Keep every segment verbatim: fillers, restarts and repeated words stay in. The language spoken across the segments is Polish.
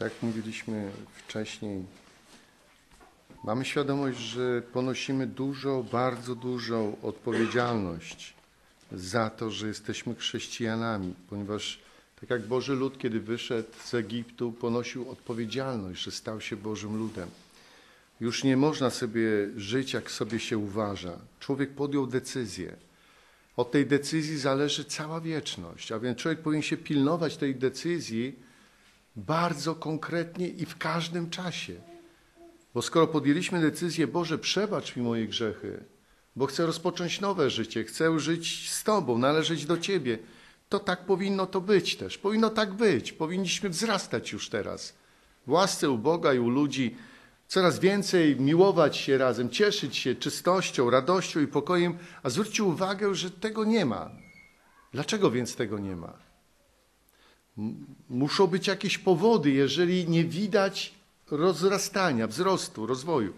tak jak mówiliśmy wcześniej, mamy świadomość, że ponosimy dużo, bardzo dużą odpowiedzialność za to, że jesteśmy chrześcijanami, ponieważ tak jak Boży lud, kiedy wyszedł z Egiptu, ponosił odpowiedzialność, że stał się Bożym ludem. Już nie można sobie żyć, jak sobie się uważa. Człowiek podjął decyzję. Od tej decyzji zależy cała wieczność, a więc człowiek powinien się pilnować tej decyzji bardzo konkretnie i w każdym czasie. Bo skoro podjęliśmy decyzję, Boże, przebacz mi moje grzechy, bo chcę rozpocząć nowe życie, chcę żyć z Tobą, należeć do Ciebie, to tak powinno to być też. Powinno tak być. Powinniśmy wzrastać już teraz. W łasce u Boga i u ludzi, coraz więcej miłować się razem, cieszyć się czystością, radością i pokojem, a zwróćcie uwagę, że tego nie ma. Dlaczego więc tego nie ma? Muszą być jakieś powody, jeżeli nie widać rozrastania, wzrostu, rozwoju.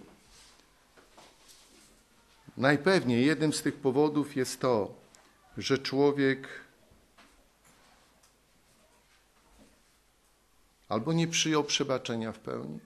Najpewniej jednym z tych powodów jest to, że człowiek albo nie przyjął przebaczenia w pełni,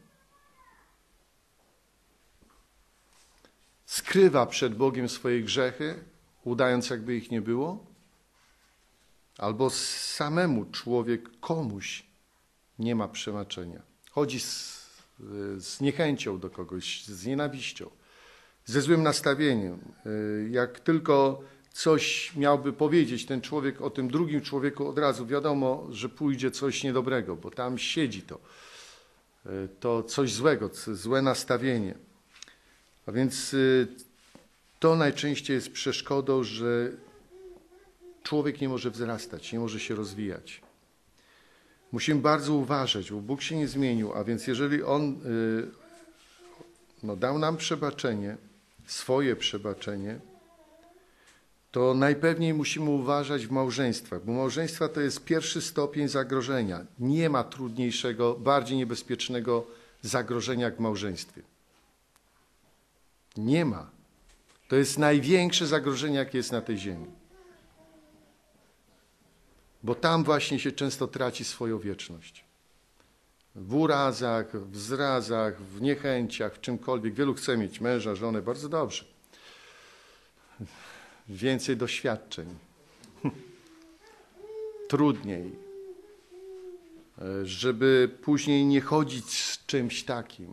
skrywa przed Bogiem swoje grzechy, udając, jakby ich nie było, albo samemu człowiek komuś nie ma przebaczenia. Chodzi z, z niechęcią do kogoś, z nienawiścią, ze złym nastawieniem. Jak tylko coś miałby powiedzieć ten człowiek o tym drugim człowieku, od razu wiadomo, że pójdzie coś niedobrego, bo tam siedzi to, to coś złego, złe nastawienie. A więc to najczęściej jest przeszkodą, że człowiek nie może wzrastać, nie może się rozwijać. Musimy bardzo uważać, bo Bóg się nie zmienił, a więc jeżeli On no, dał nam przebaczenie, swoje przebaczenie, to najpewniej musimy uważać w małżeństwach, bo małżeństwa to jest pierwszy stopień zagrożenia. Nie ma trudniejszego, bardziej niebezpiecznego zagrożenia jak w małżeństwie. Nie ma. To jest największe zagrożenie, jakie jest na tej ziemi. Bo tam właśnie się często traci swoją wieczność. W urazach, w zrazach, w niechęciach, w czymkolwiek. Wielu chce mieć męża, żonę, bardzo dobrze. Więcej doświadczeń. Trudniej. Żeby później nie chodzić z czymś takim.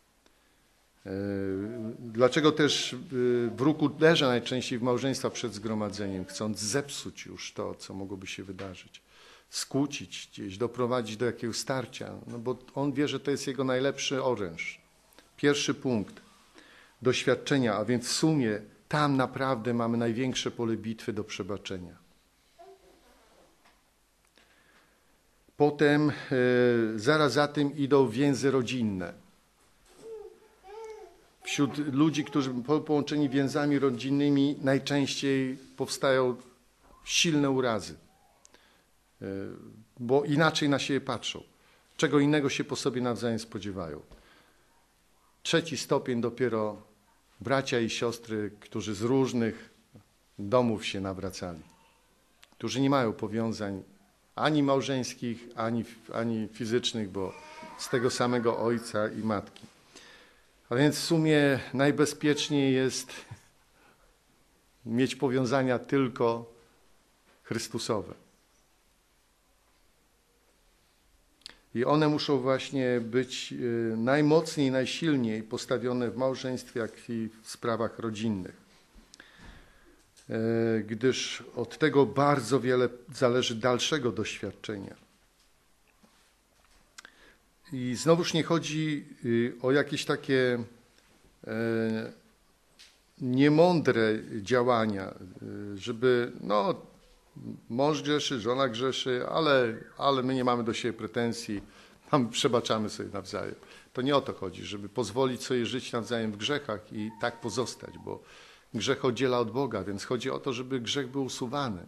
Dlaczego też wróg uderza najczęściej w małżeństwa przed zgromadzeniem, chcąc zepsuć już to, co mogłoby się wydarzyć, skłócić gdzieś, doprowadzić do jakiegoś starcia, no bo on wie, że to jest jego najlepszy oręż. Pierwszy punkt, doświadczenia, a więc w sumie tam naprawdę mamy największe pole bitwy do przebaczenia. Potem zaraz za tym idą więzy rodzinne. Wśród ludzi, którzy są połączeni więzami rodzinnymi, najczęściej powstają silne urazy, bo inaczej na siebie patrzą. Czego innego się po sobie nawzajem spodziewają. Trzeci stopień dopiero bracia i siostry, którzy z różnych domów się nawracali, którzy nie mają powiązań ani małżeńskich, ani, ani fizycznych, bo z tego samego ojca i matki. A więc w sumie najbezpieczniej jest mieć powiązania tylko chrystusowe. I one muszą właśnie być najmocniej, najsilniej postawione w małżeństwie, jak i w sprawach rodzinnych. Gdyż od tego bardzo wiele zależy dalszego doświadczenia. I znowuż nie chodzi o jakieś takie niemądre działania, żeby no mąż grzeszy, żona grzeszy, ale, ale my nie mamy do siebie pretensji, tam przebaczamy sobie nawzajem. To nie o to chodzi, żeby pozwolić sobie żyć nawzajem w grzechach i tak pozostać, bo grzech oddziela od Boga, więc chodzi o to, żeby grzech był usuwany.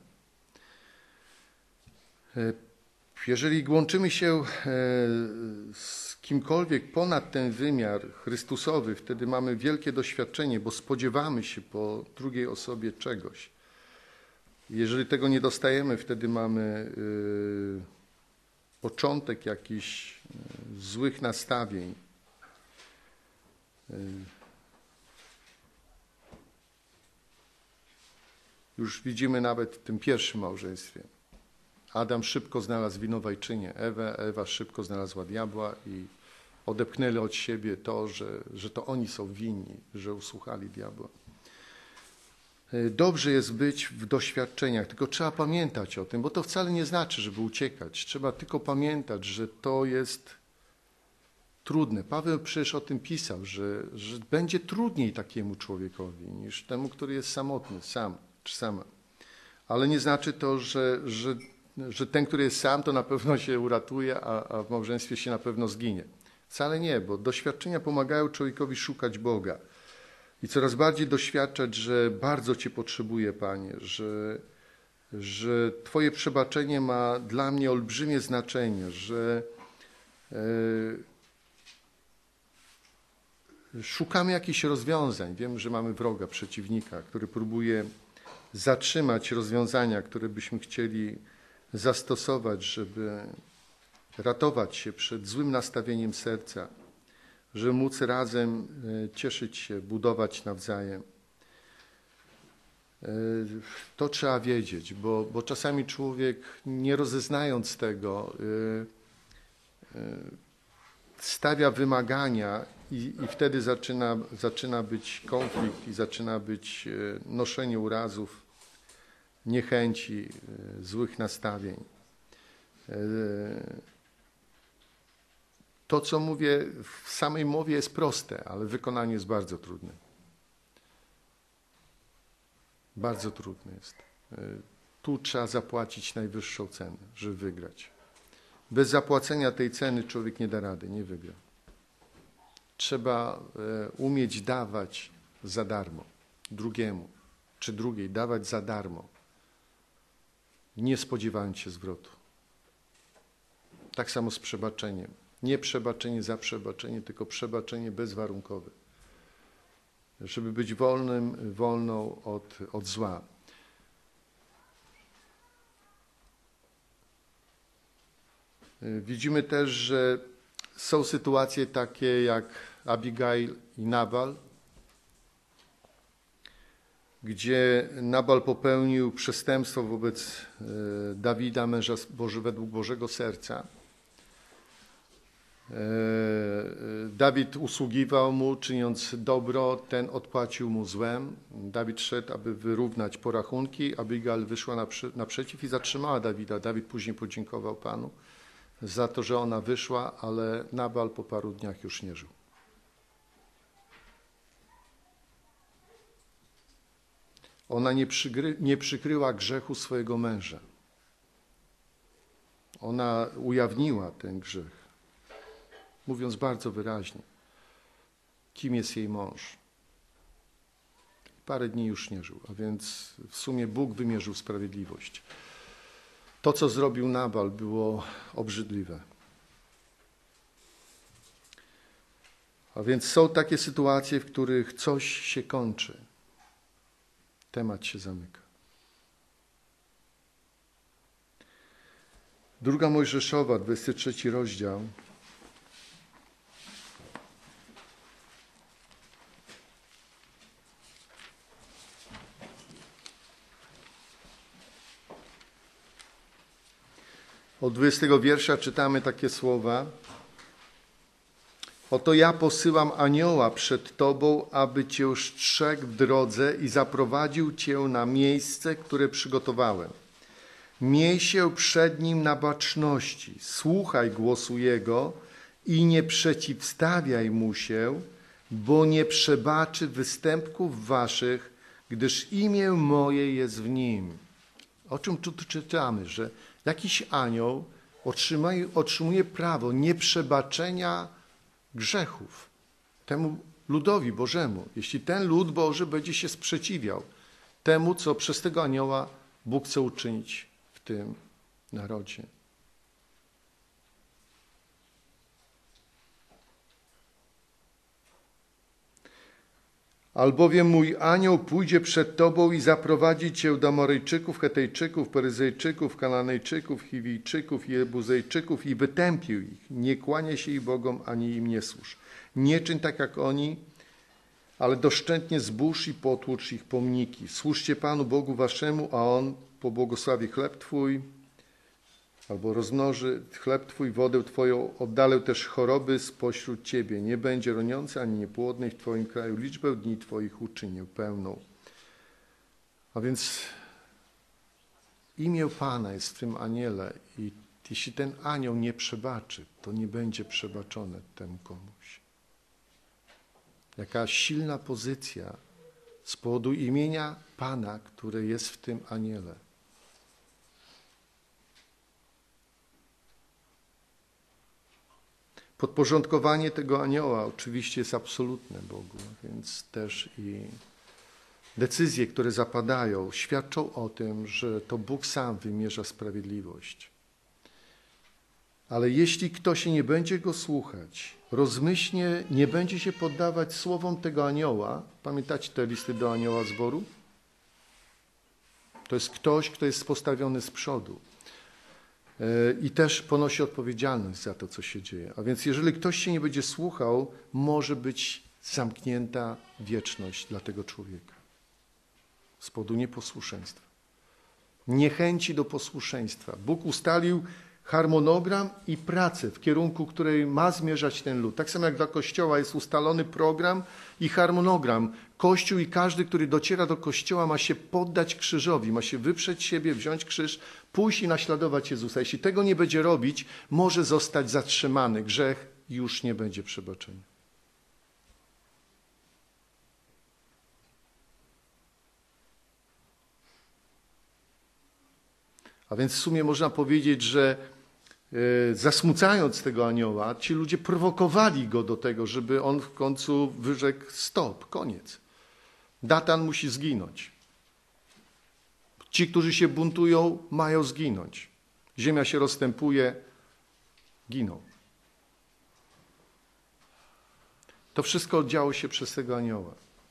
Jeżeli łączymy się z kimkolwiek ponad ten wymiar chrystusowy, wtedy mamy wielkie doświadczenie, bo spodziewamy się po drugiej osobie czegoś. Jeżeli tego nie dostajemy, wtedy mamy początek jakiś złych nastawień. Już widzimy nawet w tym pierwszym małżeństwie. Adam szybko znalazł winowajczynię Ewę, Ewa szybko znalazła diabła i odepchnęli od siebie to, że, że to oni są winni, że usłuchali diabła. Dobrze jest być w doświadczeniach, tylko trzeba pamiętać o tym, bo to wcale nie znaczy, żeby uciekać. Trzeba tylko pamiętać, że to jest trudne. Paweł przecież o tym pisał, że, że będzie trudniej takiemu człowiekowi niż temu, który jest samotny, sam czy sama. Ale nie znaczy to, że, że, że ten, który jest sam, to na pewno się uratuje, a, a w małżeństwie się na pewno zginie. Wcale nie, bo doświadczenia pomagają człowiekowi szukać Boga i coraz bardziej doświadczać, że bardzo Cię potrzebuję, Panie, że, że Twoje przebaczenie ma dla mnie olbrzymie znaczenie, że e, szukamy jakichś rozwiązań. Wiem, że mamy wroga, przeciwnika, który próbuje zatrzymać rozwiązania, które byśmy chcieli zastosować, żeby ratować się przed złym nastawieniem serca, żeby móc razem cieszyć się, budować nawzajem. To trzeba wiedzieć, bo, bo czasami człowiek, nie rozeznając tego, stawia wymagania i, i wtedy zaczyna, zaczyna być konflikt i zaczyna być noszenie urazów, niechęci, złych nastawień. To, co mówię w samej mowie jest proste, ale w wykonaniu jest bardzo trudne. Bardzo trudne jest. Tu trzeba zapłacić najwyższą cenę, żeby wygrać. Bez zapłacenia tej ceny człowiek nie da rady, nie wygra. Trzeba umieć dawać za darmo drugiemu czy drugiej, dawać za darmo, nie spodziewając się zwrotu. Tak samo z przebaczeniem. Nie przebaczenie za przebaczenie, tylko przebaczenie bezwarunkowe. Żeby być wolnym, wolną od, od zła. Widzimy też, że są sytuacje takie jak Abigail i Nabal, gdzie Nabal popełnił przestępstwo wobec Dawida, męża Boży, według Bożego serca. Dawid usługiwał mu, czyniąc dobro, ten odpłacił mu złem. Dawid szedł, aby wyrównać porachunki. Abigail wyszła naprzeciw i zatrzymała Dawida. Dawid później podziękował Panu za to, że ona wyszła, ale Nabal po paru dniach już nie żył. Ona nie, przykry, nie przykryła grzechu swojego męża. Ona ujawniła ten grzech, mówiąc bardzo wyraźnie, kim jest jej mąż. Parę dni już nie żył, a więc w sumie Bóg wymierzył sprawiedliwość. To, co zrobił Nabal, było obrzydliwe. A więc są takie sytuacje, w których coś się kończy. Temat się zamyka. Druga Mojżeszowa, dwudziesty trzeci rozdział. Od dwudziestego wiersza czytamy takie słowa. Oto ja posyłam anioła przed Tobą, aby Cię strzegł w drodze i zaprowadził Cię na miejsce, które przygotowałem. Miej się przed Nim na baczności, słuchaj głosu Jego i nie przeciwstawiaj Mu się, bo nie przebaczy występków Waszych, gdyż imię moje jest w Nim. O czym tu czytamy, że jakiś anioł otrzymuje, otrzymuje prawo nieprzebaczenia grzechów temu ludowi Bożemu, jeśli ten lud Boży będzie się sprzeciwiał temu, co przez tego anioła Bóg chce uczynić w tym narodzie. Albowiem mój anioł pójdzie przed tobą i zaprowadzi cię do Amoryjczyków, Hetejczyków, Peryzejczyków, Kananejczyków, Chiwijczyków i Jebuzejczyków i wytępił ich. Nie kłaniaj się ich bogom, ani im nie służ. Nie czyń tak jak oni, ale doszczętnie zbóż i potłucz ich pomniki. Służcie Panu Bogu waszemu, a On pobłogosławi chleb twój, albo rozmnoży chleb twój, wodę twoją, oddalę też choroby spośród ciebie. Nie będzie roniący ani niepłodnej w twoim kraju. Liczbę dni twoich uczynię pełną. A więc imię Pana jest w tym aniele i jeśli ten anioł nie przebaczy, to nie będzie przebaczone temu komuś. Jaka silna pozycja z powodu imienia Pana, które jest w tym aniele. Podporządkowanie tego anioła oczywiście jest absolutne Bogu, więc też i decyzje, które zapadają, świadczą o tym, że to Bóg sam wymierza sprawiedliwość. Ale jeśli ktoś nie będzie go słuchać, rozmyślnie nie będzie się poddawać słowom tego anioła, pamiętacie te listy do anioła zboru? To jest ktoś, kto jest postawiony z przodu. I też ponosi odpowiedzialność za to, co się dzieje. A więc jeżeli ktoś się nie będzie słuchał, może być zamknięta wieczność dla tego człowieka. Z powodu nieposłuszeństwa. Niechęci do posłuszeństwa. Bóg ustalił harmonogram i pracę, w kierunku której ma zmierzać ten lud. Tak samo jak dla Kościoła jest ustalony program i harmonogram. Kościół i każdy, który dociera do Kościoła, ma się poddać krzyżowi, ma się wyprzeć siebie, wziąć krzyż, pójść i naśladować Jezusa. Jeśli tego nie będzie robić, może zostać zatrzymany. Grzech już nie będzie przebaczenia. A więc w sumie można powiedzieć, że zasmucając tego anioła, ci ludzie prowokowali go do tego, żeby on w końcu wyrzekł stop, koniec. Datan musi zginąć. Ci, którzy się buntują, mają zginąć. Ziemia się rozstępuje, giną. To wszystko działo się przez tego anioła.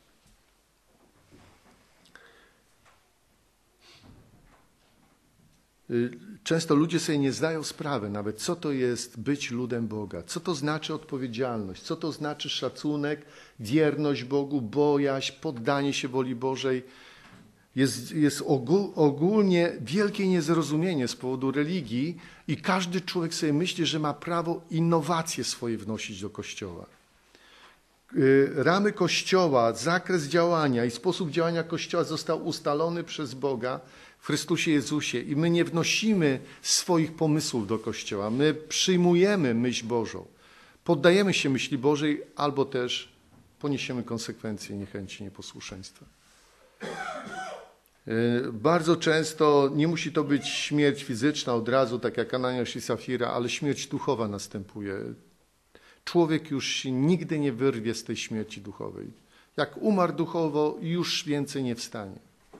Często ludzie sobie nie zdają sprawy nawet, co to jest być ludem Boga, co to znaczy odpowiedzialność, co to znaczy szacunek, wierność Bogu, bojaźń, poddanie się woli Bożej. Jest, jest ogól, ogólnie wielkie niezrozumienie z powodu religii i każdy człowiek sobie myśli, że ma prawo innowacje swoje wnosić do Kościoła. Ramy Kościoła, zakres działania i sposób działania Kościoła został ustalony przez Boga w Chrystusie Jezusie i my nie wnosimy swoich pomysłów do Kościoła. My przyjmujemy myśl Bożą, poddajemy się myśli Bożej albo też poniesiemy konsekwencje niechęci, nieposłuszeństwa. Bardzo często nie musi to być śmierć fizyczna od razu, tak jak Ananiasz i Safira, ale śmierć duchowa następuje. Człowiek już się nigdy nie wyrwie z tej śmierci duchowej. Jak umarł duchowo, już więcej nie wstanie.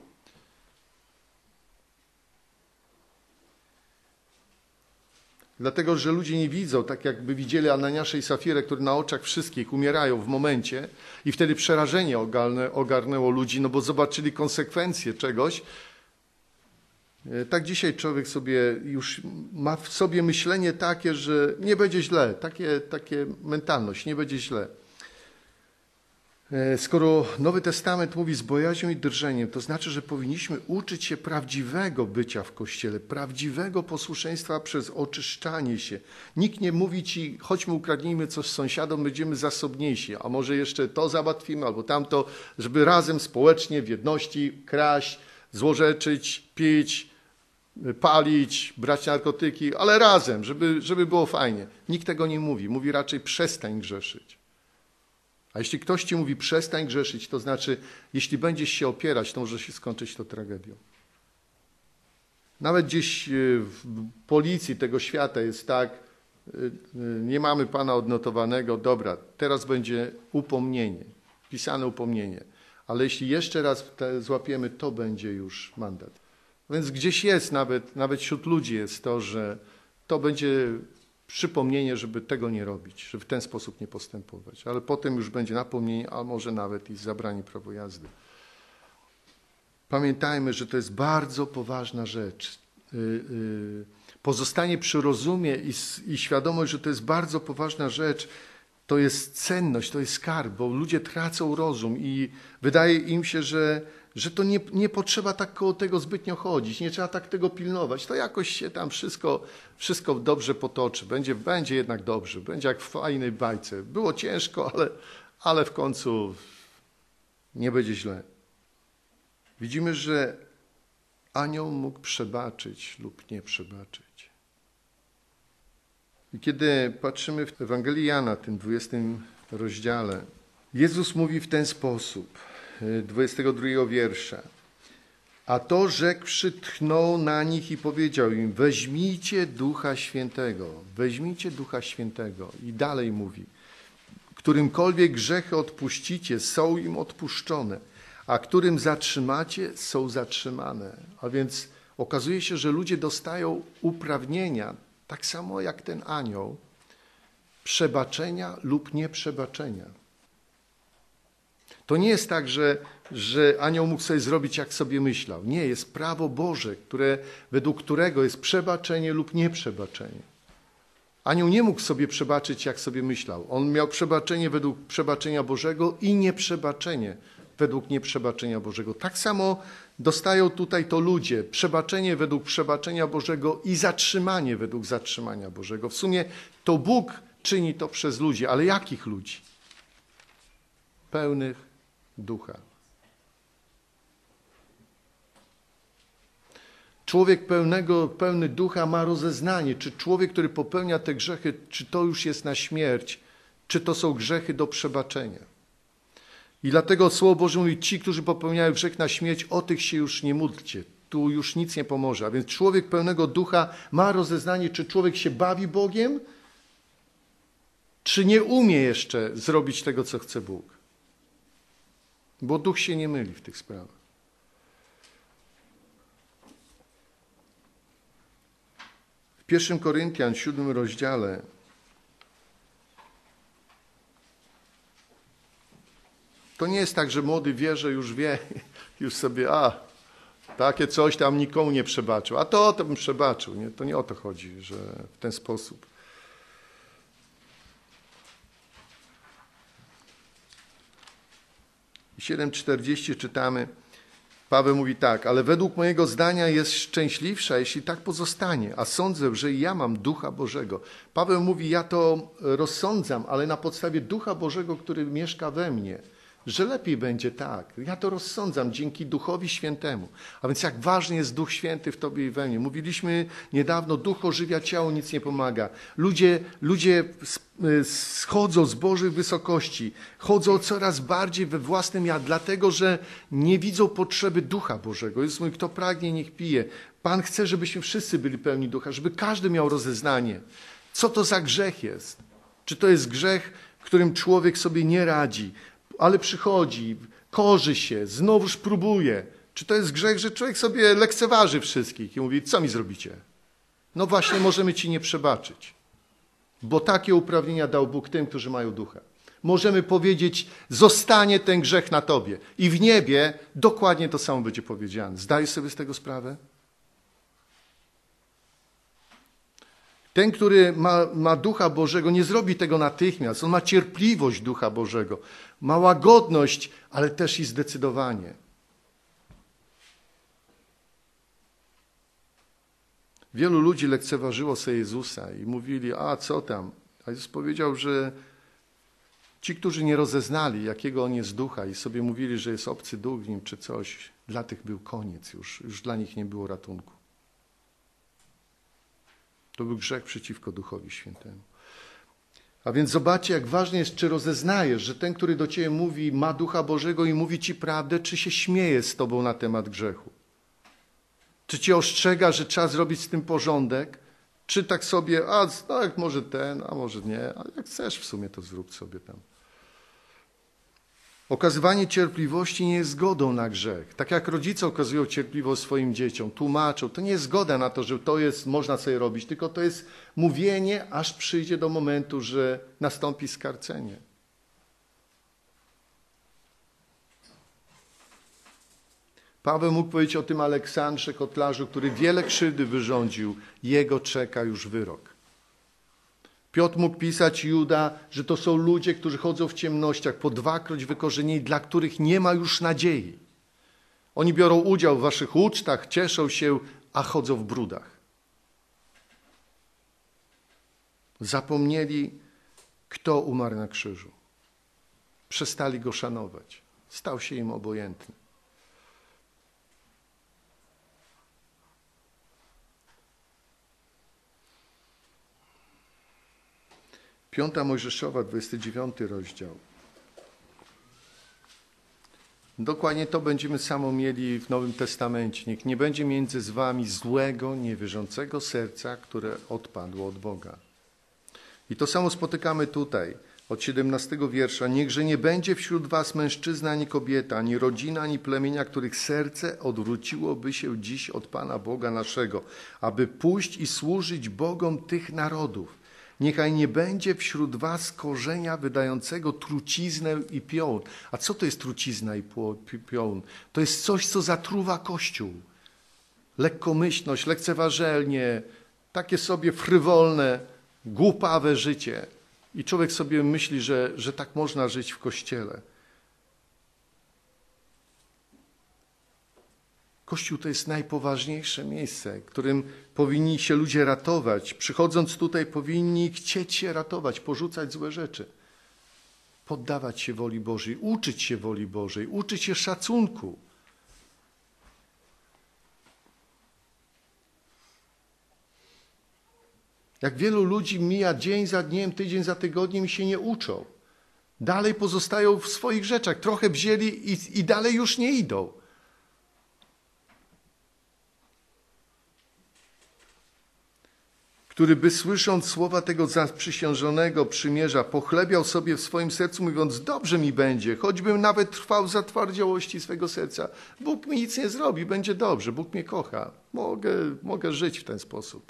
Dlatego, że ludzie nie widzą, tak jakby widzieli Ananiasza i Safirę, które na oczach wszystkich umierają w momencie i wtedy przerażenie ogarnę, ogarnęło ludzi, no bo zobaczyli konsekwencje czegoś. Tak dzisiaj człowiek sobie już ma w sobie myślenie takie, że nie będzie źle, takie, takie mentalność, nie będzie źle. Skoro Nowy Testament mówi z bojaźnią i drżeniem, to znaczy, że powinniśmy uczyć się prawdziwego bycia w Kościele, prawdziwego posłuszeństwa przez oczyszczanie się. Nikt nie mówi ci, chodźmy ukradnijmy coś sąsiadom, będziemy zasobniejsi, a może jeszcze to załatwimy albo tamto, żeby razem społecznie w jedności kraść, złorzeczyć, pić, palić, brać narkotyki, ale razem, żeby, żeby było fajnie. Nikt tego nie mówi, mówi raczej przestań grzeszyć. A jeśli ktoś ci mówi przestań grzeszyć, to znaczy jeśli będziesz się opierać, to może się skończyć to tragedią. Nawet gdzieś w policji tego świata jest tak, nie mamy pana odnotowanego, dobra, teraz będzie upomnienie, pisane upomnienie. Ale jeśli jeszcze raz złapiemy, to będzie już mandat. Więc gdzieś jest, nawet, nawet wśród ludzi jest to, że to będzie przypomnienie, żeby tego nie robić, żeby w ten sposób nie postępować. Ale potem już będzie napomnienie, a może nawet i zabranie prawa jazdy. Pamiętajmy, że to jest bardzo poważna rzecz. Pozostanie przy rozumie i, i świadomość, że to jest bardzo poważna rzecz, to jest cenność, to jest skarb, bo ludzie tracą rozum i wydaje im się, że, że to nie, nie potrzeba tak koło tego zbytnio chodzić, nie trzeba tak tego pilnować. To jakoś się tam wszystko, wszystko dobrze potoczy, będzie, będzie jednak dobrze, będzie jak w fajnej bajce. Było ciężko, ale, ale w końcu nie będzie źle. Widzimy, że anioł mógł przebaczyć lub nie przebaczyć. I kiedy patrzymy w Ewangelii Jana, tym dwudziestym rozdziale, Jezus mówi w ten sposób, dwudziestego drugiego wiersza. A to rzekłszy, tchnął na nich i powiedział im, weźmijcie Ducha Świętego, weźmijcie Ducha Świętego. I dalej mówi, którymkolwiek grzechy odpuścicie, są im odpuszczone, a którym zatrzymacie, są zatrzymane. A więc okazuje się, że ludzie dostają uprawnienia, tak samo jak ten anioł, przebaczenia lub nieprzebaczenia. To nie jest tak, że, że anioł mógł sobie zrobić, jak sobie myślał. Nie, jest prawo Boże, które, według którego jest przebaczenie lub nieprzebaczenie. Anioł nie mógł sobie przebaczyć, jak sobie myślał. On miał przebaczenie według przebaczenia Bożego i nieprzebaczenie według nieprzebaczenia Bożego. Tak samo dostają tutaj to ludzie, przebaczenie według przebaczenia Bożego i zatrzymanie według zatrzymania Bożego. W sumie to Bóg czyni to przez ludzi, ale jakich ludzi? Pełnych Ducha. Człowiek pełnego, pełny Ducha ma rozeznanie, czy człowiek, który popełnia te grzechy, czy to już jest na śmierć, czy to są grzechy do przebaczenia. I dlatego Słowo Boże mówi, ci, którzy popełniają grzech na śmierć, o tych się już nie módlcie. Tu już nic nie pomoże. A więc człowiek pełnego Ducha ma rozeznanie, czy człowiek się bawi Bogiem, czy nie umie jeszcze zrobić tego, co chce Bóg. Bo Duch się nie myli w tych sprawach. W pierwszym Koryntian, siódmym rozdziale, to nie jest tak, że młody wierzy, już wie, już sobie, a, takie coś tam nikomu nie przebaczył, a to, to bym przebaczył. Nie? To nie o to chodzi, że w ten sposób. I siedem czterdzieści czytamy, Paweł mówi tak, ale według mojego zdania jest szczęśliwsza, jeśli tak pozostanie, a sądzę, że i ja mam Ducha Bożego. Paweł mówi, ja to rozsądzam, ale na podstawie Ducha Bożego, który mieszka we mnie, że lepiej będzie tak. Ja to rozsądzam dzięki Duchowi Świętemu. A więc jak ważny jest Duch Święty w tobie i we mnie. Mówiliśmy niedawno, Duch ożywia ciało, nic nie pomaga. Ludzie, ludzie schodzą z Bożych wysokości, chodzą coraz bardziej we własnym ja, dlatego, że nie widzą potrzeby Ducha Bożego. Jezus mówi, kto pragnie, niech pije. Pan chce, żebyśmy wszyscy byli pełni Ducha, żeby każdy miał rozeznanie. Co to za grzech jest? Czy to jest grzech, w którym człowiek sobie nie radzi, ale przychodzi, korzy się, znowuż próbuje. Czy to jest grzech, że człowiek sobie lekceważy wszystkich i mówi, co mi zrobicie? No właśnie, możemy ci nie przebaczyć, bo takie uprawnienia dał Bóg tym, którzy mają Ducha. Możemy powiedzieć, zostanie ten grzech na tobie. I w niebie dokładnie to samo będzie powiedziane. Zdajesz sobie z tego sprawę? Ten, który ma, ma Ducha Bożego, nie zrobi tego natychmiast. On ma cierpliwość Ducha Bożego. Ma łagodność, ale też i zdecydowanie. Wielu ludzi lekceważyło sobie Jezusa i mówili, a co tam? A Jezus powiedział, że ci, którzy nie rozeznali, jakiego On jest Ducha i sobie mówili, że jest obcy duch w nim czy coś, dla tych był koniec już. Już dla nich nie było ratunku. To był grzech przeciwko Duchowi Świętemu. A więc zobaczcie, jak ważne jest, czy rozeznajesz, że ten, który do ciebie mówi, ma Ducha Bożego i mówi ci prawdę, czy się śmieje z tobą na temat grzechu. Czy cię ostrzega, że trzeba zrobić z tym porządek, czy tak sobie, a no, jak może ten, a może nie, a jak chcesz w sumie, to zrób sobie tam. Okazywanie cierpliwości nie jest zgodą na grzech. Tak jak rodzice okazują cierpliwość swoim dzieciom, tłumaczą, to nie jest zgoda na to, że to jest, można sobie robić, tylko to jest mówienie, aż przyjdzie do momentu, że nastąpi skarcenie. Paweł mógł powiedzieć o tym Aleksandrze Kotlarzu, który wiele krzywdy wyrządził. Jego czeka już wyrok. Piotr mógł pisać Juda, że to są ludzie, którzy chodzą w ciemnościach, po dwakroć wykorzenieni, dla których nie ma już nadziei. Oni biorą udział w waszych ucztach, cieszą się, a chodzą w brudach. Zapomnieli, kto umarł na krzyżu. Przestali go szanować. Stał się im obojętny. Piąta Mojżeszowa, dwudziesty dziewiąty rozdział. Dokładnie to będziemy samo mieli w Nowym Testamencie. Niech nie będzie między z wami złego, niewierzącego serca, które odpadło od Boga. I to samo spotykamy tutaj, od siedemnastego wiersza. Niechże nie będzie wśród was mężczyzna ani kobieta, ani rodzina, ani plemienia, których serce odwróciłoby się dziś od Pana Boga naszego, aby pójść i służyć Bogom tych narodów. Niechaj nie będzie wśród was korzenia wydającego truciznę i piołun. A co to jest trucizna i piołun? To jest coś, co zatruwa Kościół. Lekkomyślność, lekceważenie, takie sobie frywolne, głupawe życie. I człowiek sobie myśli, że, że tak można żyć w Kościele. Kościół to jest najpoważniejsze miejsce, którym powinni się ludzie ratować. Przychodząc tutaj powinni chcieć się ratować, porzucać złe rzeczy. Poddawać się woli Bożej, uczyć się woli Bożej, uczyć się szacunku. Jak wielu ludzi mija dzień za dniem, tydzień za tygodniem i się nie uczą. Dalej pozostają w swoich rzeczach. Trochę wzięli i, i dalej już nie idą. Który by słysząc słowa tego zaprzysiężonego przymierza, pochlebiał sobie w swoim sercu, mówiąc, dobrze mi będzie, choćbym nawet trwał za zatwardziałości swego serca. Bóg mi nic nie zrobi, będzie dobrze, Bóg mnie kocha. Mogę, mogę żyć w ten sposób.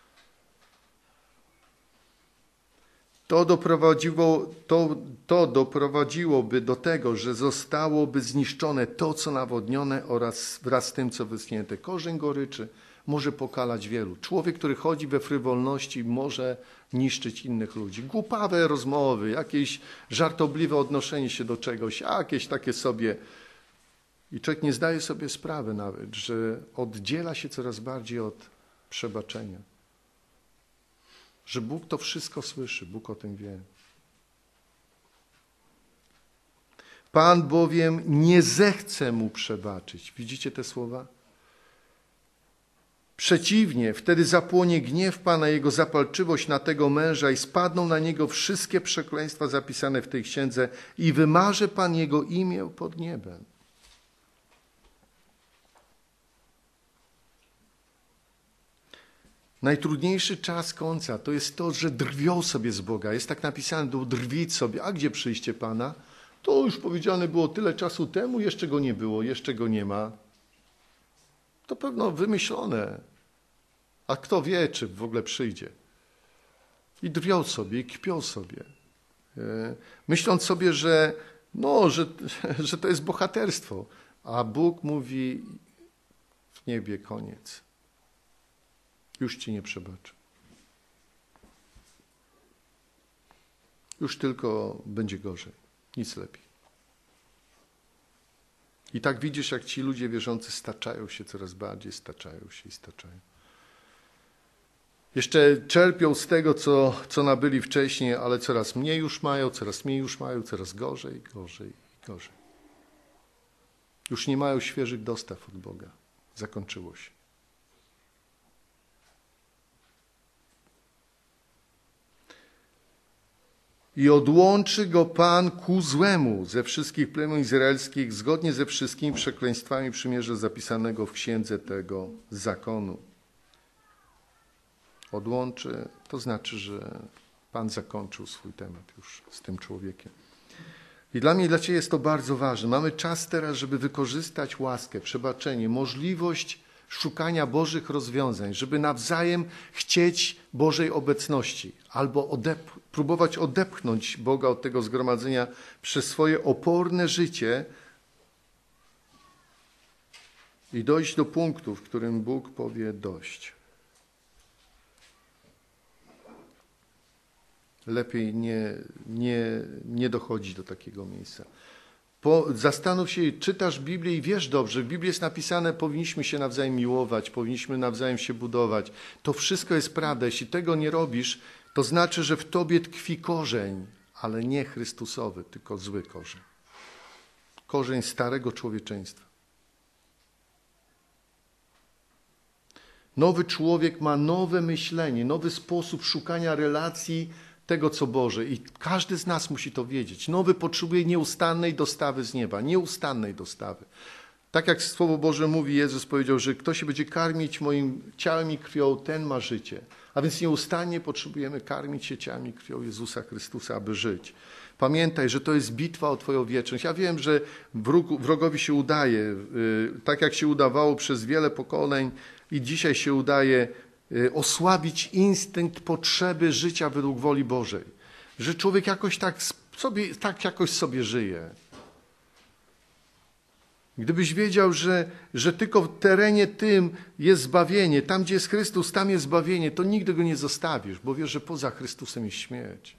To doprowadziło, to, to doprowadziłoby do tego, że zostałoby zniszczone to, co nawodnione oraz wraz z tym, co wyschnięte. Korzeń goryczy może pokalać wielu. Człowiek, który chodzi we frywolności, może niszczyć innych ludzi. Głupawe rozmowy, jakieś żartobliwe odnoszenie się do czegoś, jakieś takie sobie. I człowiek nie zdaje sobie sprawy nawet, że oddziela się coraz bardziej od przebaczenia. Że Bóg to wszystko słyszy, Bóg o tym wie. Pan bowiem nie zechce mu przebaczyć. Widzicie te słowa? Przeciwnie, wtedy zapłonie gniew Pana, jego zapalczywość na tego męża i spadną na niego wszystkie przekleństwa zapisane w tej księdze i wymaże Pan jego imię pod niebem. Najtrudniejszy czas końca to jest to, że drwią sobie z Boga. Jest tak napisane, do drwić sobie. A gdzie przyjście Pana? To już powiedziane było tyle czasu temu, jeszcze go nie było, jeszcze go nie ma. To pewno wymyślone. A kto wie, czy w ogóle przyjdzie. I drwią sobie, i kpią sobie. Myśląc sobie, że, no, że, że to jest bohaterstwo. A Bóg mówi, w niebie koniec. Już ci nie przebaczę. Już tylko będzie gorzej. Nic lepiej. I tak widzisz, jak ci ludzie wierzący staczają się coraz bardziej, staczają się i staczają. Jeszcze czerpią z tego, co, co nabyli wcześniej, ale coraz mniej już mają, coraz mniej już mają, coraz gorzej, gorzej i gorzej. Już nie mają świeżych dostaw od Boga. Zakończyło się. I odłączy go Pan ku złemu ze wszystkich plemion izraelskich, zgodnie ze wszystkimi przekleństwami przymierza zapisanego w księdze tego zakonu. Odłączy, to znaczy, że Pan zakończył swój temat już z tym człowiekiem. I dla mnie i dla Ciebie jest to bardzo ważne. Mamy czas teraz, żeby wykorzystać łaskę, przebaczenie, możliwość szukania Bożych rozwiązań, żeby nawzajem chcieć Bożej obecności albo odep- próbować odepchnąć Boga od tego zgromadzenia przez swoje oporne życie i dojść do punktu, w którym Bóg powie dość. Lepiej nie, nie, nie dochodzić do takiego miejsca. Po, zastanów się, czytasz Biblię i wiesz dobrze, w Biblii jest napisane, powinniśmy się nawzajem miłować, powinniśmy nawzajem się budować. To wszystko jest prawda. Jeśli tego nie robisz, to znaczy, że w tobie tkwi korzeń, ale nie Chrystusowy, tylko zły korzeń. Korzeń starego człowieczeństwa. Nowy człowiek ma nowe myślenie, nowy sposób szukania relacji tego, co Boże. I każdy z nas musi to wiedzieć. Nowy potrzebuje nieustannej dostawy z nieba. Nieustannej dostawy. Tak jak Słowo Boże mówi, Jezus powiedział, że kto się będzie karmić moim ciałem i krwią, ten ma życie. A więc nieustannie potrzebujemy karmić się ciałem i krwią Jezusa Chrystusa, aby żyć. Pamiętaj, że to jest bitwa o Twoją wieczność. Ja wiem, że wróg, wrogowi się udaje, yy, tak jak się udawało przez wiele pokoleń i dzisiaj się udaje, osłabić instynkt potrzeby życia według woli Bożej. Że człowiek jakoś tak sobie, tak jakoś sobie żyje. Gdybyś wiedział, że, że tylko w terenie tym jest zbawienie, tam gdzie jest Chrystus, tam jest zbawienie, to nigdy go nie zostawisz, bo wiesz, że poza Chrystusem jest śmierć.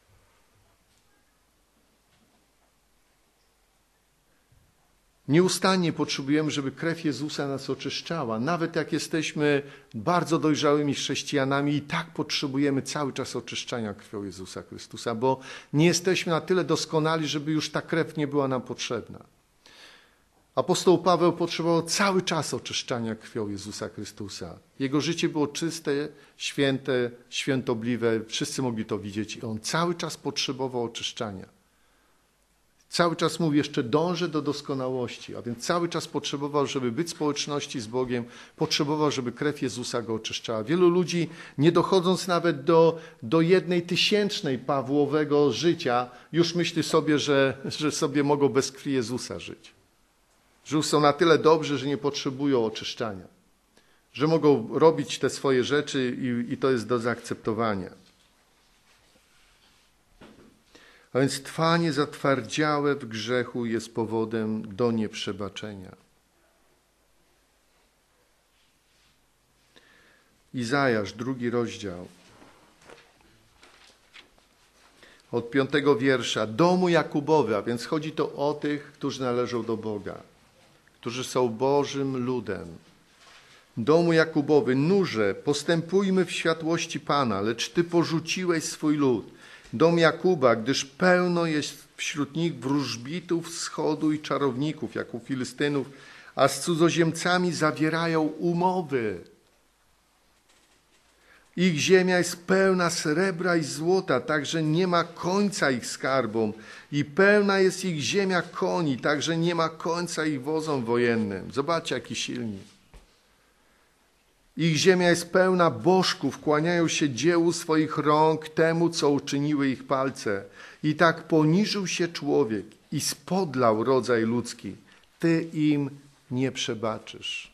Nieustannie potrzebujemy, żeby krew Jezusa nas oczyszczała. Nawet jak jesteśmy bardzo dojrzałymi chrześcijanami, i tak potrzebujemy cały czas oczyszczania krwią Jezusa Chrystusa, bo nie jesteśmy na tyle doskonali, żeby już ta krew nie była nam potrzebna. Apostoł Paweł potrzebował cały czas oczyszczania krwią Jezusa Chrystusa. Jego życie było czyste, święte, świętobliwe. Wszyscy mogli to widzieć. I on cały czas potrzebował oczyszczania. Cały czas mówi, jeszcze dążę do doskonałości, a więc cały czas potrzebował, żeby być w społeczności z Bogiem, potrzebował, żeby krew Jezusa go oczyszczała. Wielu ludzi, nie dochodząc nawet do, do jednej tysięcznej Pawłowego życia, już myśli sobie, że, że sobie mogą bez krwi Jezusa żyć. Że już są na tyle dobrzy, że nie potrzebują oczyszczania. Że mogą robić te swoje rzeczy i, i to jest do zaakceptowania. A więc trwanie zatwardziałe w grzechu jest powodem do nieprzebaczenia. Izajasz, drugi rozdział. Od piątego wiersza. Domu Jakubowy, a więc chodzi to o tych, którzy należą do Boga. Którzy są Bożym ludem. Domu Jakubowy, nurze, postępujmy w światłości Pana, lecz Ty porzuciłeś swój lud. Dom Jakuba, gdyż pełno jest wśród nich wróżbitów wschodu i czarowników, jak u Filistynów, a z cudzoziemcami zawierają umowy. Ich ziemia jest pełna srebra i złota, tak że nie ma końca ich skarbom. I pełna jest ich ziemia koni, tak że nie ma końca ich wozom wojennym. Zobaczcie, jaki silni. Ich ziemia jest pełna bożków, kłaniają się dziełu swoich rąk, temu, co uczyniły ich palce. I tak poniżył się człowiek i spodlał rodzaj ludzki. Ty im nie przebaczysz.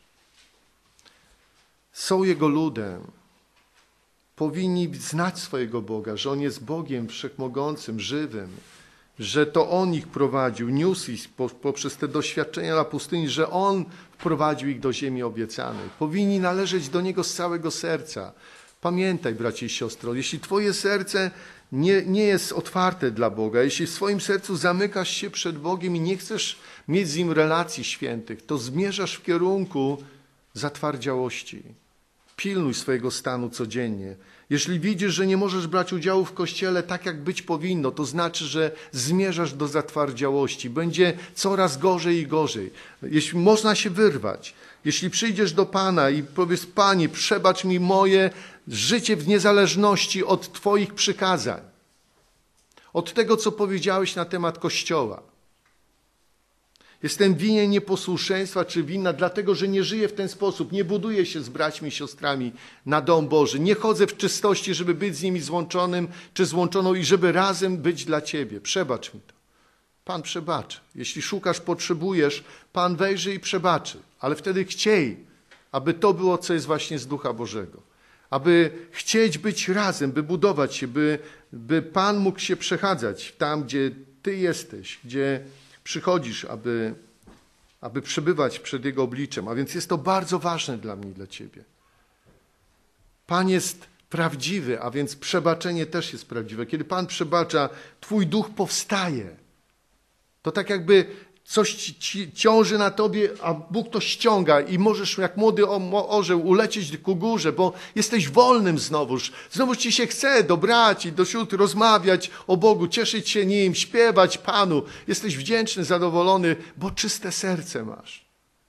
Są Jego ludem. Powinni znać swojego Boga, że On jest Bogiem wszechmogącym, żywym, że to On ich prowadził, niósł ich poprzez te doświadczenia na pustyni, że On wprowadził ich do ziemi obiecanej. Powinni należeć do Niego z całego serca. Pamiętaj, bracie i siostro, jeśli twoje serce nie, nie jest otwarte dla Boga, jeśli w swoim sercu zamykasz się przed Bogiem i nie chcesz mieć z Nim relacji świętych, to zmierzasz w kierunku zatwardziałości. Pilnuj swojego stanu codziennie. Jeśli widzisz, że nie możesz brać udziału w Kościele tak, jak być powinno, to znaczy, że zmierzasz do zatwardziałości. Będzie coraz gorzej i gorzej. Jeśli można się wyrwać, jeśli przyjdziesz do Pana i powiesz: Panie, przebacz mi moje życie w niezależności od Twoich przykazań, od tego, co powiedziałeś na temat Kościoła. Jestem winien nieposłuszeństwa czy winna, dlatego że nie żyję w ten sposób. Nie buduję się z braćmi i siostrami na dom Boży. Nie chodzę w czystości, żeby być z nimi złączonym czy złączoną i żeby razem być dla Ciebie. Przebacz mi to. Pan przebaczy. Jeśli szukasz, potrzebujesz, Pan wejrzy i przebaczy. Ale wtedy chciej, aby to było, co jest właśnie z Ducha Bożego. Aby chcieć być razem, by budować się, by, by Pan mógł się przechadzać tam, gdzie Ty jesteś, gdzie przychodzisz, aby, aby przebywać przed Jego obliczem. A więc jest to bardzo ważne dla mnie i dla Ciebie. Pan jest prawdziwy, a więc przebaczenie też jest prawdziwe. Kiedy Pan przebacza, Twój duch powstaje. To tak jakby coś ci, ci ciąży na tobie, a Bóg to ściąga i możesz jak młody orzeł ulecieć ku górze, bo jesteś wolnym znowuż. Znowuż ci się chce do braci, do sióstr rozmawiać o Bogu, cieszyć się Nim, śpiewać Panu. Jesteś wdzięczny, zadowolony, bo czyste serce masz.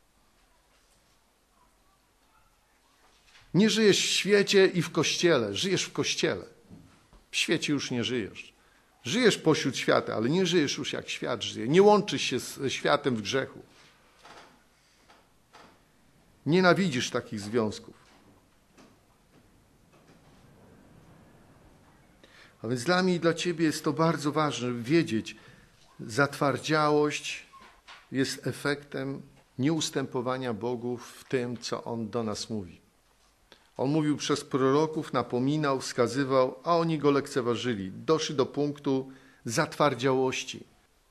Nie żyjesz w świecie i w Kościele, żyjesz w Kościele. W świecie już nie żyjesz. Żyjesz pośród świata, ale nie żyjesz już jak świat żyje. Nie łączysz się ze światem w grzechu. Nienawidzisz takich związków. A więc dla mnie i dla Ciebie jest to bardzo ważne, żeby wiedzieć, zatwardziałość jest efektem nieustępowania Bogu w tym, co On do nas mówi. On mówił przez proroków, napominał, wskazywał, a oni go lekceważyli. Doszli do punktu zatwardziałości.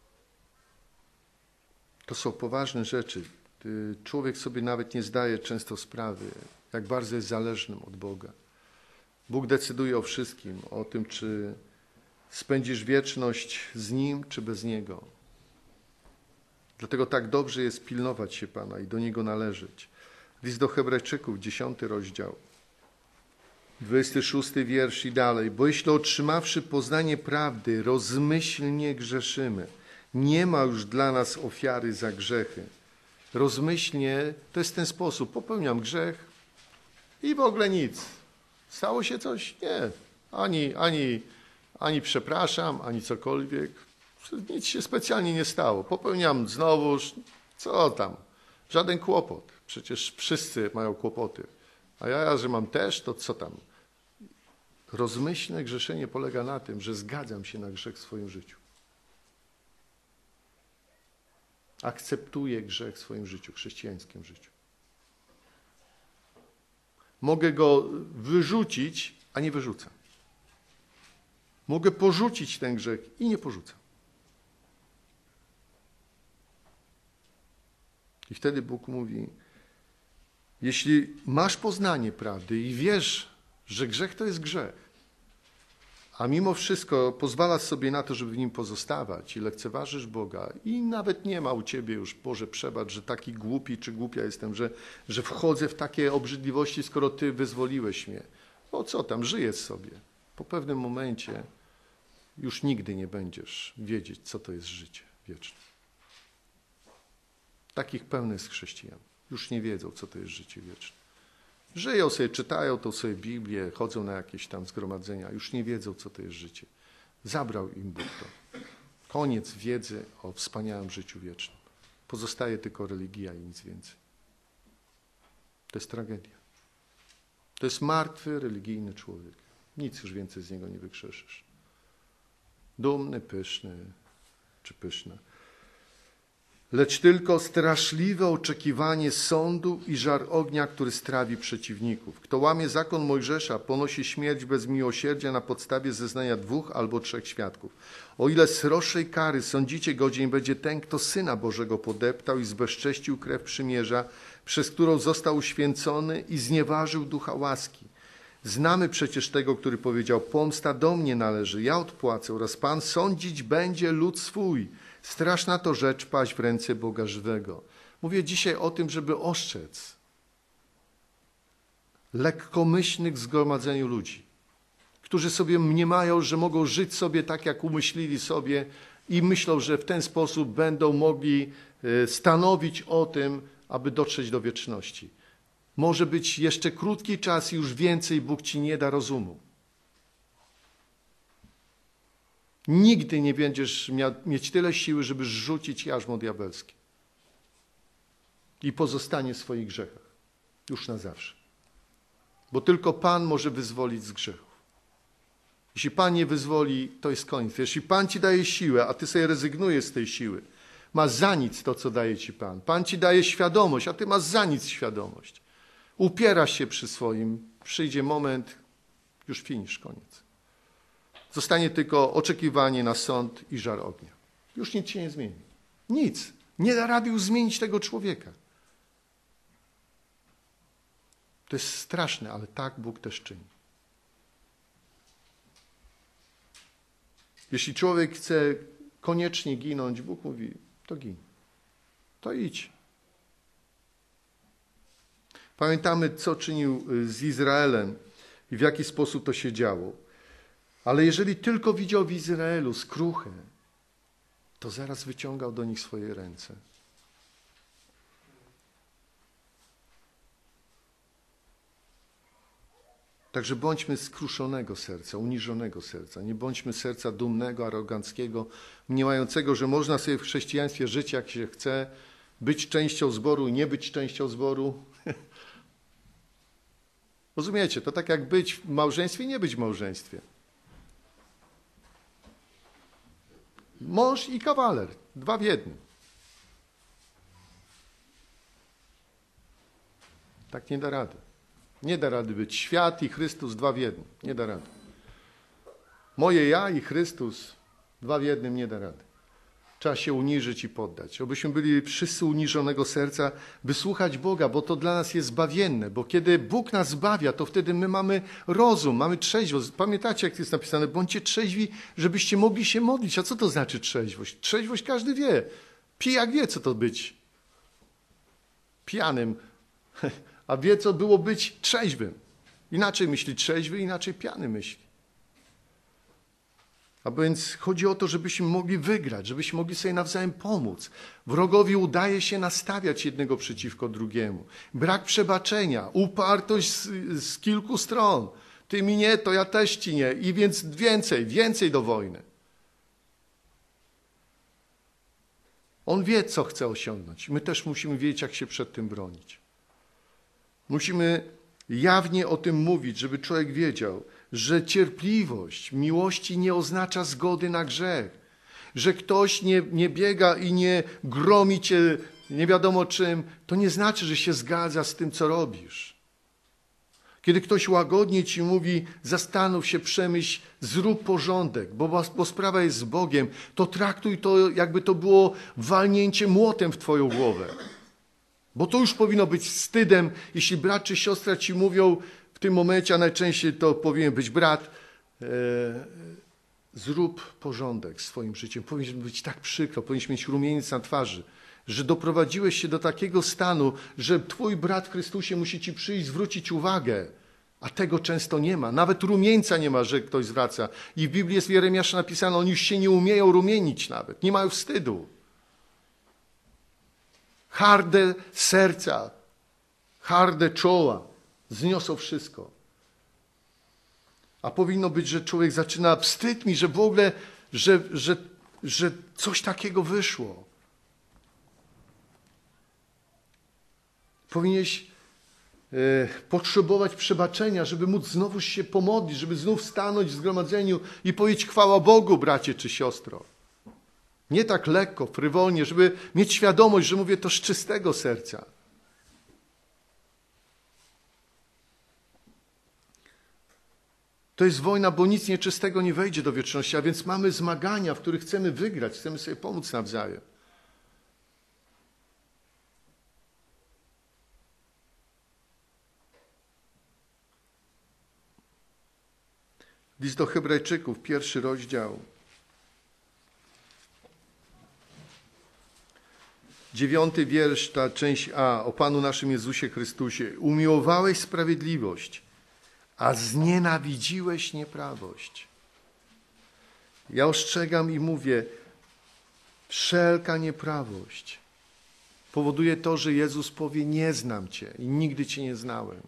To są poważne rzeczy. Człowiek sobie nawet nie zdaje często sprawy, jak bardzo jest zależnym od Boga. Bóg decyduje o wszystkim, o tym, czy spędzisz wieczność z Nim, czy bez Niego. Dlatego tak dobrze jest pilnować się Pana i do Niego należeć. List do Hebrajczyków, dziesiąty rozdział. dwudziesty szósty wiersz i dalej. Bo jeśli otrzymawszy poznanie prawdy, rozmyślnie grzeszymy, nie ma już dla nas ofiary za grzechy. Rozmyślnie to jest ten sposób. Popełniam grzech i w ogóle nic. Stało się coś? Nie. Ani, ani, ani przepraszam, ani cokolwiek. Nic się specjalnie nie stało. Popełniam znowuż. Co tam? Żaden kłopot. Przecież wszyscy mają kłopoty. A ja, że mam też, to co tam? Rozmyślne grzeszenie polega na tym, że zgadzam się na grzech w swoim życiu. Akceptuję grzech w swoim życiu, chrześcijańskim życiu. Mogę go wyrzucić, a nie wyrzucam. Mogę porzucić ten grzech i nie porzucam. I wtedy Bóg mówi, jeśli masz poznanie prawdy i wiesz, że grzech to jest grzech, a mimo wszystko pozwalasz sobie na to, żeby w nim pozostawać i lekceważysz Boga i nawet nie ma u ciebie już, Boże, przebacz, że taki głupi czy głupia jestem, że, że wchodzę w takie obrzydliwości, skoro Ty wyzwoliłeś mnie. No co tam, żyję sobie. Po pewnym momencie już nigdy nie będziesz wiedzieć, co to jest życie wieczne. Takich pełnych jest chrześcijan. Już nie wiedzą, co to jest życie wieczne. Żyją sobie, czytają tą sobie Biblię, chodzą na jakieś tam zgromadzenia, już nie wiedzą, co to jest życie. Zabrał im Bóg to. Koniec wiedzy o wspaniałym życiu wiecznym. Pozostaje tylko religia i nic więcej. To jest tragedia. To jest martwy, religijny człowiek. Nic już więcej z niego nie wykrzeszysz. Dumny, pyszny czy pyszna. Lecz tylko straszliwe oczekiwanie sądu i żar ognia, który strawi przeciwników. Kto łamie zakon Mojżesza, ponosi śmierć bez miłosierdzia na podstawie zeznania dwóch albo trzech świadków. O ile sroższej kary sądzicie godzien będzie ten, kto Syna Bożego podeptał i zbezcześcił krew przymierza, przez którą został uświęcony i znieważył ducha łaski. Znamy przecież tego, który powiedział, pomsta do mnie należy, ja odpłacę oraz Pan sądzić będzie lud swój. Straszna to rzecz paść w ręce Boga żywego. Mówię dzisiaj o tym, żeby ostrzec lekkomyślnych w zgromadzeniu ludzi, którzy sobie mniemają, że mogą żyć sobie tak, jak umyślili sobie i myślą, że w ten sposób będą mogli stanowić o tym, aby dotrzeć do wieczności. Może być jeszcze krótki czas i już więcej Bóg ci nie da rozumu. Nigdy nie będziesz miał, mieć tyle siły, żeby rzucić jarzmo diabelskie. I pozostanie w swoich grzechach. Już na zawsze. Bo tylko Pan może wyzwolić z grzechów. Jeśli Pan nie wyzwoli, to jest koniec. Jeśli Pan ci daje siłę, a ty sobie rezygnujesz z tej siły, masz za nic to, co daje ci Pan. Pan ci daje świadomość, a ty masz za nic świadomość. Upierasz się przy swoim, przyjdzie moment, już finisz, koniec. Zostanie tylko oczekiwanie na sąd i żar ognia. Już nic się nie zmieni. Nic. Nie da rady już zmienić tego człowieka. To jest straszne, ale tak Bóg też czyni. Jeśli człowiek chce koniecznie ginąć, Bóg mówi, to gin. To idź. Pamiętamy, co czynił z Izraelem i w jaki sposób to się działo. Ale jeżeli tylko widział w Izraelu skruchę, to zaraz wyciągał do nich swoje ręce. Także bądźmy skruszonego serca, uniżonego serca. Nie bądźmy serca dumnego, aroganckiego, mniemającego, że można sobie w chrześcijaństwie żyć jak się chce, być częścią zboru i nie być częścią zboru. Rozumiecie? To tak jak być w małżeństwie i nie być w małżeństwie. Mąż i kawaler, dwa w jednym. Tak nie da rady. Nie da rady być świat i Chrystus dwa w jednym. Nie da rady. Moje ja i Chrystus dwa w jednym nie da rady. Trzeba się uniżyć i poddać. Obyśmy byli wszyscy uniżonego serca, by słuchać Boga, bo to dla nas jest zbawienne. Bo kiedy Bóg nas zbawia, to wtedy my mamy rozum, mamy trzeźwość. Pamiętacie, jak jest napisane? Bądźcie trzeźwi, żebyście mogli się modlić. A co to znaczy trzeźwość? Trzeźwość każdy wie. Pijak wie, co to być pijanym. A wie, co było być trzeźwym. Inaczej myśli trzeźwy, inaczej pijany myśli. A więc chodzi o to, żebyśmy mogli wygrać, żebyśmy mogli sobie nawzajem pomóc. Wrogowi udaje się nastawiać jednego przeciwko drugiemu. Brak przebaczenia, upartość z, z kilku stron. Ty mi nie, to ja też ci nie. I więc więcej, więcej do wojny. On wie, co chce osiągnąć. My też musimy wiedzieć, jak się przed tym bronić. Musimy jawnie o tym mówić, żeby człowiek wiedział, że cierpliwość miłości nie oznacza zgody na grzech. Że ktoś nie, nie biega i nie gromi cię nie wiadomo czym, to nie znaczy, że się zgadza z tym, co robisz. Kiedy ktoś łagodnie ci mówi, zastanów się, przemyśl, zrób porządek, bo, bo sprawa jest z Bogiem, to traktuj to, jakby to było walnięcie młotem w twoją głowę. Bo to już powinno być wstydem, jeśli brat czy siostra ci mówią w tym momencie, a najczęściej to powinien być brat, e, zrób porządek swoim życiem. Powinien być tak przykro, powinieneś mieć rumieniec na twarzy, że doprowadziłeś się do takiego stanu, że twój brat w Chrystusie musi ci przyjść, zwrócić uwagę, a tego często nie ma. Nawet rumieńca nie ma, że ktoś zwraca. I w Biblii jest w Jeremiasza napisane, oni już się nie umieją rumienić nawet, nie mają wstydu. Harde serca, harde czoła zniosą wszystko. A powinno być, że człowiek zaczyna, wstyd mi, że w ogóle, że, że, że coś takiego wyszło. Powinieneś e, potrzebować przebaczenia, żeby móc znowu się pomodlić, żeby znów stanąć w zgromadzeniu i powiedzieć chwała Bogu, bracie czy siostro. Nie tak lekko, frywolnie, żeby mieć świadomość, że mówię to z czystego serca. To jest wojna, bo nic nieczystego nie wejdzie do wieczności, a więc mamy zmagania, w których chcemy wygrać, chcemy sobie pomóc nawzajem. List do Hebrajczyków, pierwszy rozdział. Dziewiąty wiersz, ta część A, o Panu naszym Jezusie Chrystusie. Umiłowałeś sprawiedliwość, a znienawidziłeś nieprawość. Ja ostrzegam i mówię, wszelka nieprawość powoduje to, że Jezus powie, nie znam Cię i nigdy Cię nie znałem.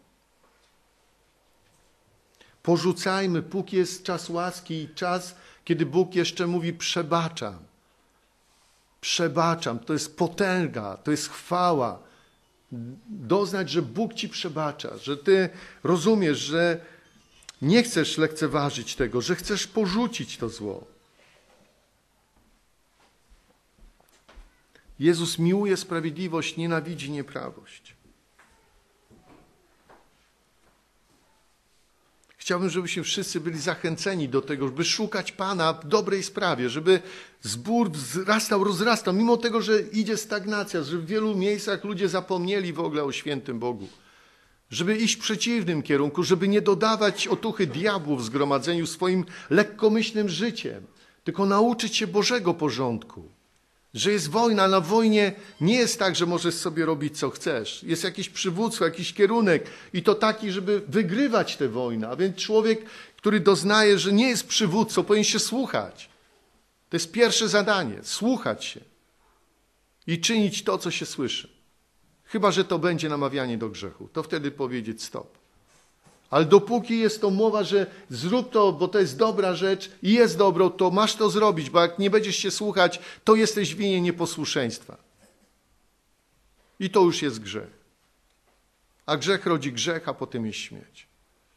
Porzucajmy, póki jest czas łaski i czas, kiedy Bóg jeszcze mówi, przebaczam. Przebaczam, to jest potęga, to jest chwała. Doznać, że Bóg ci przebacza, że ty rozumiesz, że Nie chcesz lekceważyć tego, że chcesz porzucić to zło. Jezus miłuje sprawiedliwość, nienawidzi nieprawość. Chciałbym, żebyśmy wszyscy byli zachęceni do tego, żeby szukać Pana w dobrej sprawie, żeby zbór wzrastał, rozrastał, mimo tego, że idzie stagnacja, że w wielu miejscach ludzie zapomnieli w ogóle o świętym Bogu. Żeby iść w przeciwnym kierunku, żeby nie dodawać otuchy diabłu w zgromadzeniu swoim lekkomyślnym życiem, tylko nauczyć się Bożego porządku. Że jest wojna, na wojnie nie jest tak, że możesz sobie robić co chcesz. Jest jakieś przywództwo, jakiś kierunek i to taki, żeby wygrywać tę wojnę. A więc człowiek, który doznaje, że nie jest przywódcą, powinien się słuchać. To jest pierwsze zadanie, słuchać się i czynić to, co się słyszy. Chyba że to będzie namawianie do grzechu, to wtedy powiedzieć stop. Ale dopóki jest to mowa, że zrób to, bo to jest dobra rzecz i jest dobrą, to masz to zrobić, bo jak nie będziesz się słuchać, to jesteś w winie nieposłuszeństwa. I to już jest grzech. A grzech rodzi grzech, a potem jest śmierć.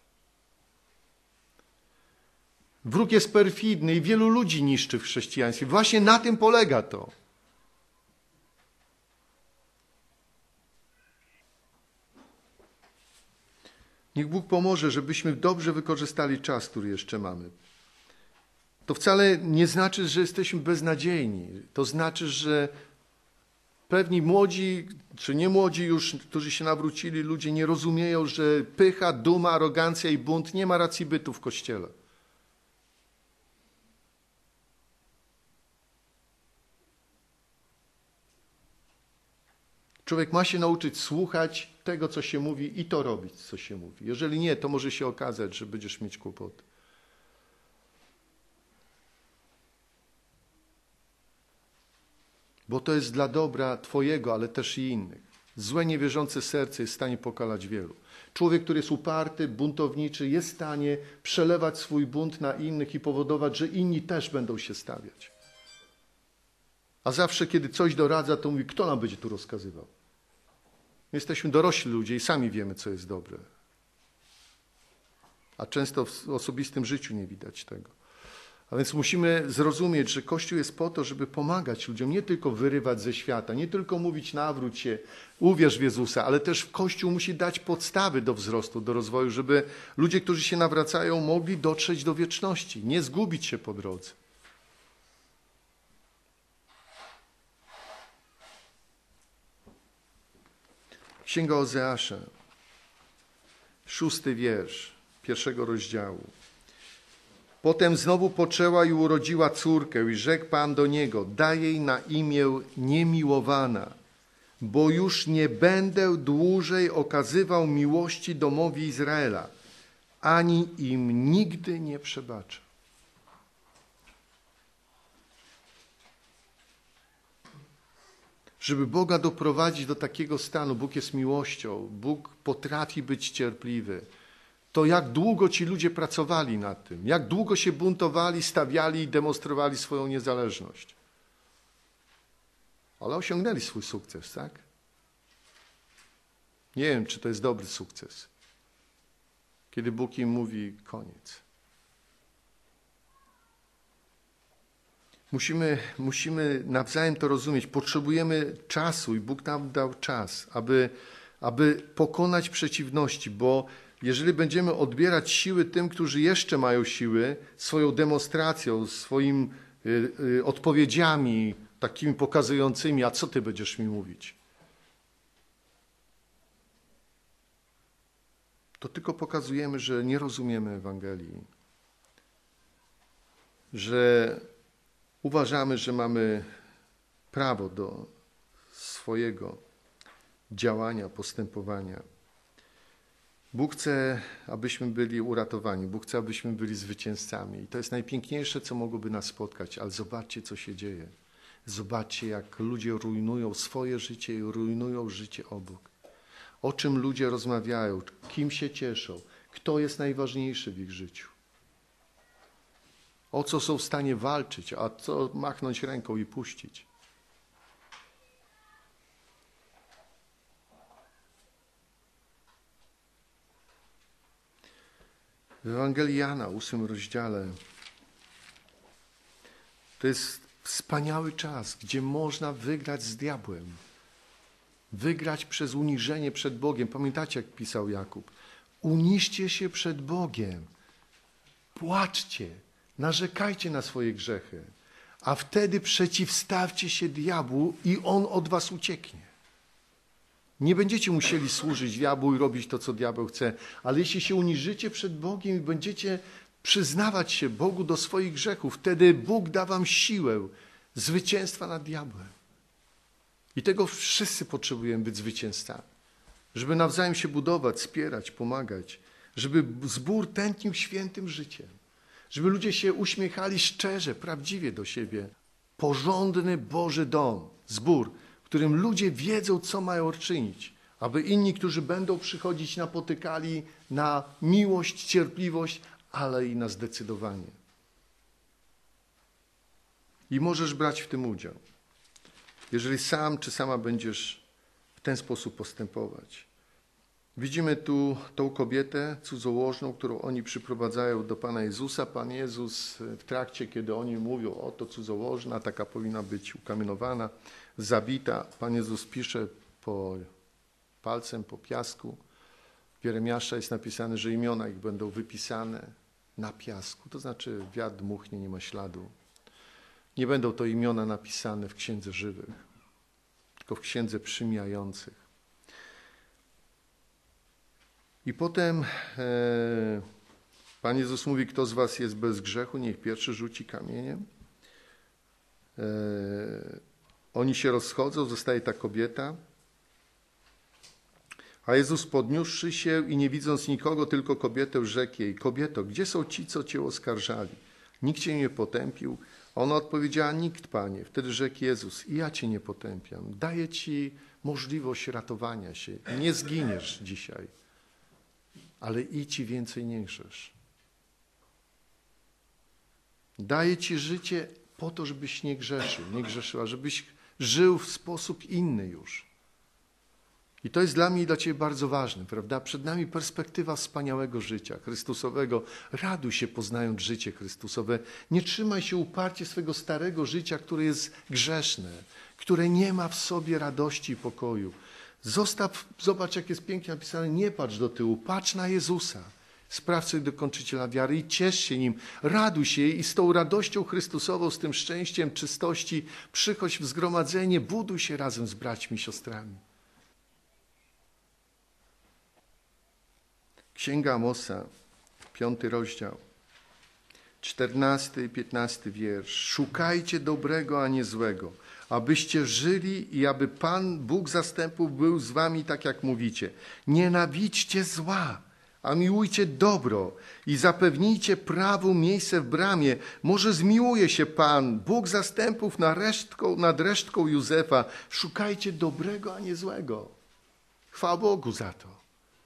Wróg jest perfidny i wielu ludzi niszczy w chrześcijaństwie. Właśnie na tym polega to. Niech Bóg pomoże, żebyśmy dobrze wykorzystali czas, który jeszcze mamy. To wcale nie znaczy, że jesteśmy beznadziejni. To znaczy, że pewni młodzi, czy nie młodzi już, którzy się nawrócili, ludzie nie rozumieją, że pycha, duma, arogancja i bunt nie ma racji bytu w Kościele. Człowiek ma się nauczyć słuchać tego, co się mówi i to robić, co się mówi. Jeżeli nie, to może się okazać, że będziesz mieć kłopoty. Bo to jest dla dobra Twojego, ale też i innych. Złe, niewierzące serce jest w stanie pokalać wielu. Człowiek, który jest uparty, buntowniczy, jest w stanie przelewać swój bunt na innych i powodować, że inni też będą się stawiać. A zawsze, kiedy coś doradza, to mówi, kto nam będzie tu rozkazywał? My jesteśmy dorośli ludzie i sami wiemy, co jest dobre. A często w osobistym życiu nie widać tego. A więc musimy zrozumieć, że Kościół jest po to, żeby pomagać ludziom, nie tylko wyrywać ze świata, nie tylko mówić nawróć się, uwierz w Jezusa, ale też Kościół musi dać podstawy do wzrostu, do rozwoju, żeby ludzie, którzy się nawracają, mogli dotrzeć do wieczności, nie zgubić się po drodze. Księga Ozeasza, szósty wiersz pierwszego rozdziału. Potem znowu poczęła i urodziła córkę i rzekł Pan do niego, daj jej na imię niemiłowana, bo już nie będę dłużej okazywał miłości domowi Izraela, ani im nigdy nie przebaczę. Żeby Boga doprowadzić do takiego stanu, Bóg jest miłością, Bóg potrafi być cierpliwy, to jak długo ci ludzie pracowali nad tym, jak długo się buntowali, stawiali i demonstrowali swoją niezależność. Ale osiągnęli swój sukces, tak? Nie wiem, czy to jest dobry sukces, kiedy Bóg im mówi koniec. Musimy, musimy nawzajem to rozumieć. Potrzebujemy czasu i Bóg nam dał czas, aby, aby pokonać przeciwności, bo jeżeli będziemy odbierać siły tym, którzy jeszcze mają siły, swoją demonstracją, swoimi y, y, odpowiedziami takimi pokazującymi, a co ty będziesz mi mówić? To tylko pokazujemy, że nie rozumiemy Ewangelii, że uważamy, że mamy prawo do swojego działania, postępowania. Bóg chce, abyśmy byli uratowani. Bóg chce, abyśmy byli zwycięzcami. I to jest najpiękniejsze, co mogłoby nas spotkać. Ale zobaczcie, co się dzieje. Zobaczcie, jak ludzie rujnują swoje życie i rujnują życie obok. O czym ludzie rozmawiają, kim się cieszą, kto jest najważniejszy w ich życiu. O co są w stanie walczyć, a co machnąć ręką i puścić. W Ewangelii Jana, ósmym rozdziale, to jest wspaniały czas, gdzie można wygrać z diabłem. Wygrać przez uniżenie przed Bogiem. Pamiętacie, jak pisał Jakub? Uniżcie się przed Bogiem. Płaczcie, narzekajcie na swoje grzechy, a wtedy przeciwstawcie się diabłu i on od was ucieknie. Nie będziecie musieli służyć diabłu i robić to, co diabeł chce, ale jeśli się uniżycie przed Bogiem i będziecie przyznawać się Bogu do swoich grzechów, wtedy Bóg da wam siłę zwycięstwa nad diabłem. I tego wszyscy potrzebujemy, być zwycięzcami. Żeby nawzajem się budować, wspierać, pomagać. Żeby zbór tętnił świętym życiem. Żeby ludzie się uśmiechali szczerze, prawdziwie do siebie. Porządny Boży dom, zbór, w którym ludzie wiedzą, co mają czynić. Aby inni, którzy będą przychodzić, napotykali na miłość, cierpliwość, ale i na zdecydowanie. I możesz brać w tym udział. Jeżeli sam czy sama będziesz w ten sposób postępować. Widzimy tu tą kobietę cudzołożną, którą oni przyprowadzają do Pana Jezusa. Pan Jezus w trakcie, kiedy oni mówią, o to cudzołożna, taka powinna być ukamienowana, zabita. Pan Jezus pisze po palcem, po piasku. W Jeremiasza jest napisane, że imiona ich będą wypisane na piasku. To znaczy wiatr dmuchnie, nie ma śladu. Nie będą to imiona napisane w Księdze Żywych, tylko w Księdze Przymijających. I potem e, Pan Jezus mówi, kto z was jest bez grzechu, niech pierwszy rzuci kamieniem. E, oni się rozchodzą, zostaje ta kobieta. A Jezus podniósłszy się i nie widząc nikogo, tylko kobietę, rzekł jej, kobieto, gdzie są ci, co cię oskarżali? Nikt cię nie potępił. Ona odpowiedziała, nikt, Panie. Wtedy rzekł Jezus, i ja cię nie potępiam. Daję ci możliwość ratowania się. Nie zginiesz dzisiaj, ale idź i więcej nie grzesz. Daję ci życie po to, żebyś nie grzeszył, nie grzeszyła, żebyś żył w sposób inny już. I to jest dla mnie i dla ciebie bardzo ważne, prawda? Przed nami perspektywa wspaniałego życia, Chrystusowego. Raduj się, poznając życie Chrystusowe. Nie trzymaj się uparcie swego starego życia, które jest grzeszne, które nie ma w sobie radości i pokoju. Zostaw, zobacz, jak jest pięknie napisane, nie patrz do tyłu, patrz na Jezusa, sprawcę i dokończyciela wiary i ciesz się Nim, raduj się i z tą radością Chrystusową, z tym szczęściem, czystości, przychodź w zgromadzenie, buduj się razem z braćmi i siostrami. Księga Amosa, piąty rozdział, czternasty i piętnasty wiersz. Szukajcie dobrego, a nie złego, abyście żyli i aby Pan, Bóg zastępów, był z wami tak, jak mówicie. Nienawidźcie zła, a miłujcie dobro i zapewnijcie prawu miejsce w bramie. Może zmiłuje się Pan, Bóg zastępów nad resztką, nad resztką Józefa. Szukajcie dobrego, a nie złego. Chwała Bogu za to.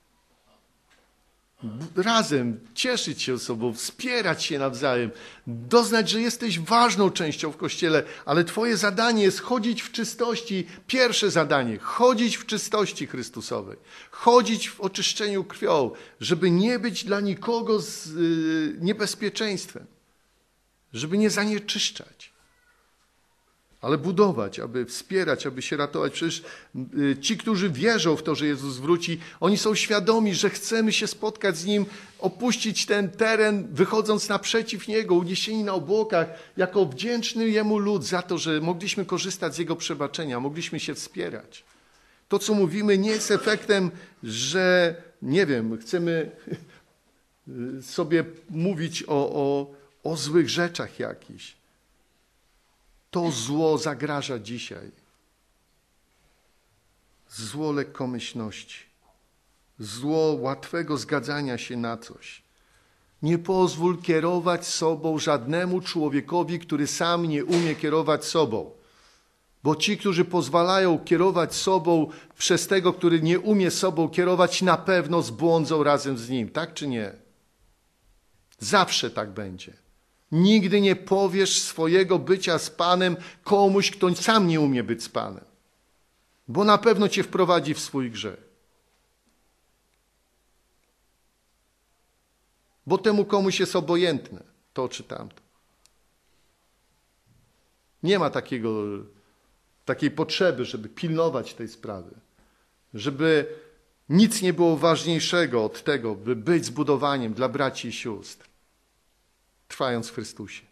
Razem cieszyć się sobą, wspierać się nawzajem, doznać, że jesteś ważną częścią w Kościele, ale twoje zadanie jest chodzić w czystości. Pierwsze zadanie, chodzić w czystości Chrystusowej, chodzić w oczyszczeniu krwią, żeby nie być dla nikogo z, yy, niebezpieczeństwem, żeby nie zanieczyszczać, ale budować, aby wspierać, aby się ratować. Przecież ci, którzy wierzą w to, że Jezus wróci, oni są świadomi, że chcemy się spotkać z Nim, opuścić ten teren, wychodząc naprzeciw Niego, uniesieni na obłokach, jako wdzięczny Jemu lud za to, że mogliśmy korzystać z Jego przebaczenia, mogliśmy się wspierać. To, co mówimy, nie jest efektem, że, nie wiem, chcemy sobie mówić o, o, o złych rzeczach jakichś. To zło zagraża dzisiaj. Zło lekkomyślności. Zło łatwego zgadzania się na coś. Nie pozwól kierować sobą żadnemu człowiekowi, który sam nie umie kierować sobą. Bo ci, którzy pozwalają kierować sobą przez tego, który nie umie sobą kierować, na pewno zbłądzą razem z nim. Tak czy nie? Zawsze tak będzie. Nigdy nie powiesz swojego bycia z Panem komuś, kto sam nie umie być z Panem. Bo na pewno cię wprowadzi w swój grzech. bo temu komuś jest obojętne to czy tamto. Nie ma takiego, takiej potrzeby, żeby pilnować tej sprawy, żeby nic nie było ważniejszego od tego, by być zbudowaniem dla braci i sióstr, trwając w Chrystusie.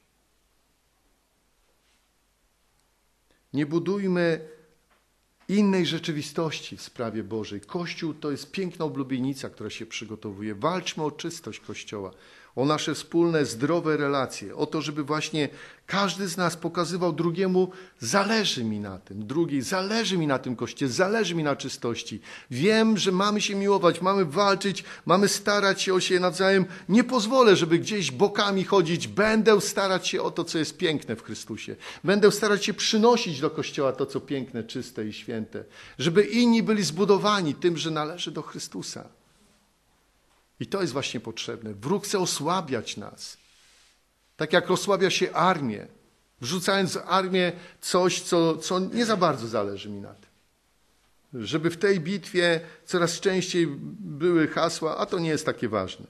Nie budujmy innej rzeczywistości w sprawie Bożej. Kościół to jest piękna oblubienica, która się przygotowuje. Walczmy o czystość Kościoła, o nasze wspólne, zdrowe relacje, o to, żeby właśnie każdy z nas pokazywał drugiemu, zależy mi na tym, drugiej, zależy mi na tym Kościele, zależy mi na czystości. Wiem, że mamy się miłować, mamy walczyć, mamy starać się o siebie nawzajem. Nie pozwolę, żeby gdzieś bokami chodzić. Będę starać się o to, co jest piękne w Chrystusie. Będę starać się przynosić do Kościoła to, co piękne, czyste i święte. Żeby inni byli zbudowani tym, że należy do Chrystusa. I to jest właśnie potrzebne. Wróg chce osłabiać nas. Tak jak osłabia się armię, wrzucając w armię coś, co, co nie za bardzo zależy mi na tym. Żeby w tej bitwie coraz częściej były hasła, a to nie jest takie ważne.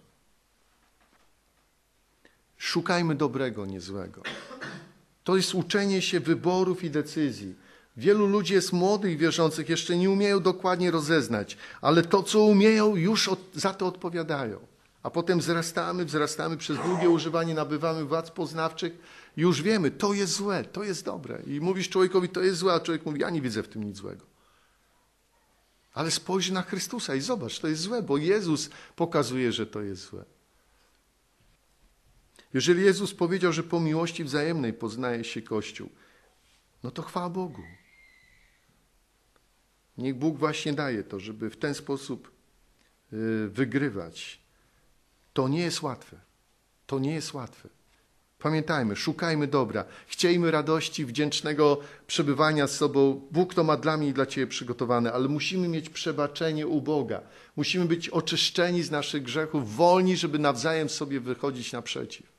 Szukajmy dobrego, nie złego. To jest uczenie się wyborów i decyzji. Wielu ludzi jest młodych, wierzących, jeszcze nie umieją dokładnie rozeznać, ale to, co umieją, już od, za to odpowiadają. A potem wzrastamy, wzrastamy przez długie używanie, nabywamy władz poznawczych, już wiemy, to jest złe, to jest dobre. I mówisz człowiekowi, to jest złe, a człowiek mówi, ja nie widzę w tym nic złego. Ale spojrzyj na Chrystusa i zobacz, to jest złe, bo Jezus pokazuje, że to jest złe. Jeżeli Jezus powiedział, że po miłości wzajemnej poznaje się Kościół, no to chwała Bogu. Niech Bóg właśnie daje to, żeby w ten sposób wygrywać. To nie jest łatwe. To nie jest łatwe. Pamiętajmy, szukajmy dobra. Chciejmy radości, wdzięcznego przebywania z sobą. Bóg to ma dla mnie i dla Ciebie przygotowane, ale musimy mieć przebaczenie u Boga. Musimy być oczyszczeni z naszych grzechów, wolni, żeby nawzajem sobie wychodzić naprzeciw.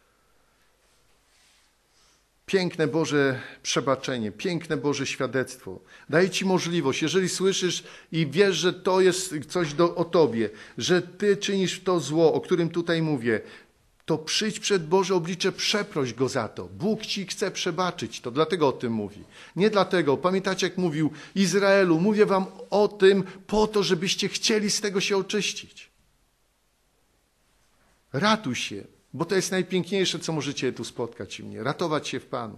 Piękne Boże przebaczenie, piękne Boże świadectwo. Daje Ci możliwość, jeżeli słyszysz i wiesz, że to jest coś do, o Tobie, że Ty czynisz to zło, o którym tutaj mówię, to przyjdź przed Boże oblicze, przeproś Go za to. Bóg Ci chce przebaczyć to, dlatego o tym mówi. Nie dlatego, pamiętacie jak mówił Izraelu, mówię Wam o tym po to, żebyście chcieli z tego się oczyścić. Ratuj się. Bo to jest najpiękniejsze, co możecie tu spotkać u mnie. Ratować się w Panu.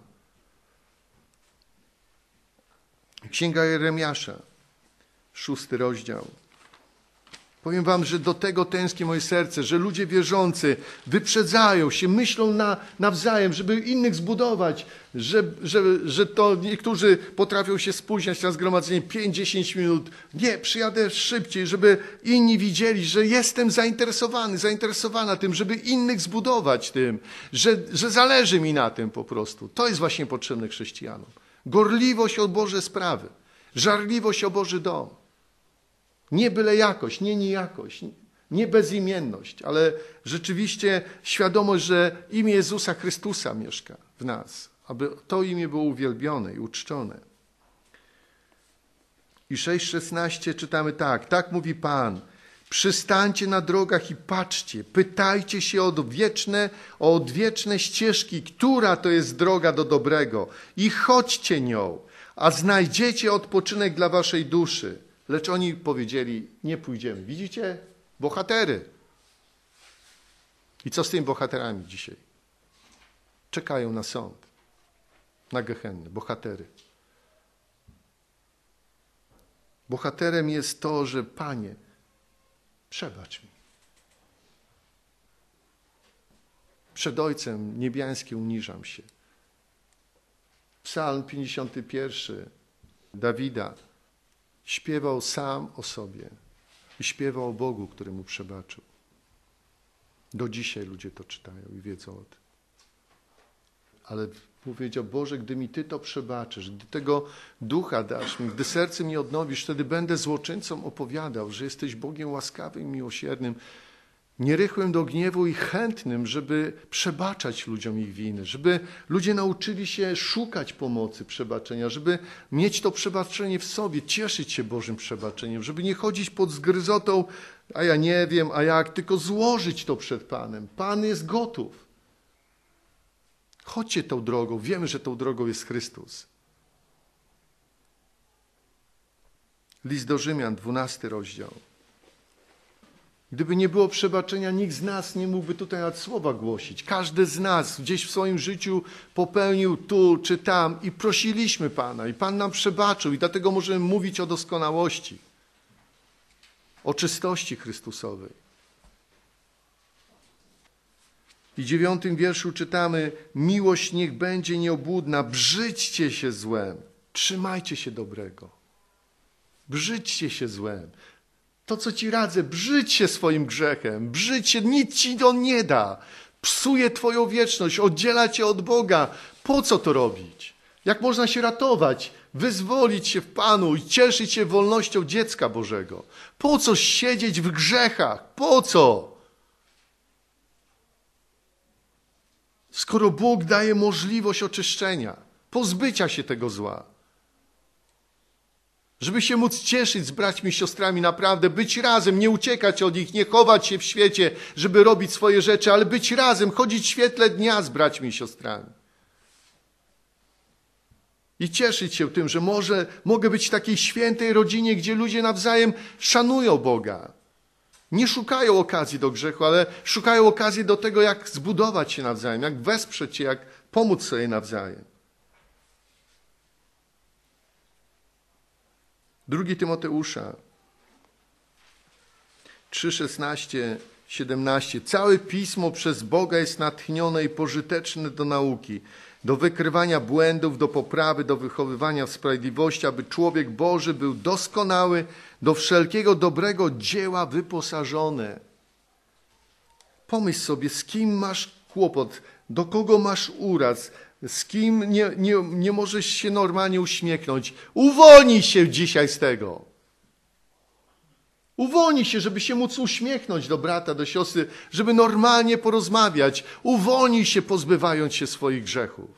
Księga Jeremiasza, szósty rozdział. Powiem wam, że do tego tęskni moje serce, że ludzie wierzący wyprzedzają się, myślą na, nawzajem, żeby innych zbudować, że, że, że to niektórzy potrafią się spóźniać na zgromadzenie pięć dziesięć minut. Nie, przyjadę szybciej, żeby inni widzieli, że jestem zainteresowany, zainteresowana tym, żeby innych zbudować tym, że, że zależy mi na tym po prostu. To jest właśnie potrzebne chrześcijanom. Gorliwość o Boże sprawy, żarliwość o Boży dom. Nie byle jakość, nie nijakość, nie bezimienność, ale rzeczywiście świadomość, że imię Jezusa Chrystusa mieszka w nas, aby to imię było uwielbione i uczczone. I sześć szesnaście czytamy tak, tak mówi Pan, przystańcie na drogach i patrzcie, pytajcie się o odwieczne, o odwieczne ścieżki, która to jest droga do dobrego i chodźcie nią, a znajdziecie odpoczynek dla waszej duszy. Lecz oni powiedzieli, nie pójdziemy. Widzicie? Bohatery. I co z tymi bohaterami dzisiaj? Czekają na sąd, na Gehennę. Bohatery. Bohaterem jest to, że Panie, przebacz mi. Przed Ojcem Niebiańskim uniżam się. Psalm pięćdziesiąty pierwszy Dawida śpiewał sam o sobie i śpiewał o Bogu, który mu przebaczył. Do dzisiaj ludzie to czytają i wiedzą o tym. Ale powiedział, Boże, gdy mi Ty to przebaczysz, gdy tego ducha dasz mi, gdy serce mi odnowisz, wtedy będę złoczyńcom opowiadał, że jesteś Bogiem łaskawym i miłosiernym nierychłym do gniewu i chętnym, żeby przebaczać ludziom ich winy, żeby ludzie nauczyli się szukać pomocy przebaczenia, żeby mieć to przebaczenie w sobie, cieszyć się Bożym przebaczeniem, żeby nie chodzić pod zgryzotą, a ja nie wiem, a jak, tylko złożyć to przed Panem. Pan jest gotów. Chodźcie tą drogą, wiemy, że tą drogą jest Chrystus. List do Rzymian, dwunasty rozdział. Gdyby nie było przebaczenia, nikt z nas nie mógłby tutaj nad słowa głosić. Każdy z nas gdzieś w swoim życiu popełnił tu czy tam i prosiliśmy Pana i Pan nam przebaczył i dlatego możemy mówić o doskonałości, o czystości Chrystusowej. I w dziewiątym wierszu czytamy: miłość niech będzie nieobłudna, brzydźcie się złem, trzymajcie się dobrego. Brzydźcie się złem. To, co ci radzę, brzydź się swoim grzechem, brzydź się, nic ci on nie da. Psuje twoją wieczność, oddziela cię od Boga. Po co to robić? Jak można się ratować, wyzwolić się w Panu i cieszyć się wolnością dziecka Bożego? Po co siedzieć w grzechach? Po co? Skoro Bóg daje możliwość oczyszczenia, pozbycia się tego zła. Żeby się móc cieszyć z braćmi i siostrami, naprawdę być razem, nie uciekać od nich, nie chować się w świecie, żeby robić swoje rzeczy, ale być razem, chodzić w świetle dnia z braćmi i siostrami. I cieszyć się tym, że może, mogę być w takiej świętej rodzinie, gdzie ludzie nawzajem szanują Boga. Nie szukają okazji do grzechu, ale szukają okazji do tego, jak zbudować się nawzajem, jak wesprzeć się, jak pomóc sobie nawzajem. Drugi Tymoteusza trzy, szesnaście, siedemnaście. Całe Pismo przez Boga jest natchnione i pożyteczne do nauki, do wykrywania błędów, do poprawy, do wychowywania w sprawiedliwości, aby człowiek Boży był doskonały, do wszelkiego dobrego dzieła wyposażony. Pomyśl sobie, z kim masz kłopot, do kogo masz uraz, z kim nie, nie, nie możesz się normalnie uśmiechnąć. Uwolnij się dzisiaj z tego. Uwolnij się, żeby się móc uśmiechnąć do brata, do siostry, żeby normalnie porozmawiać. Uwolnij się, pozbywając się swoich grzechów.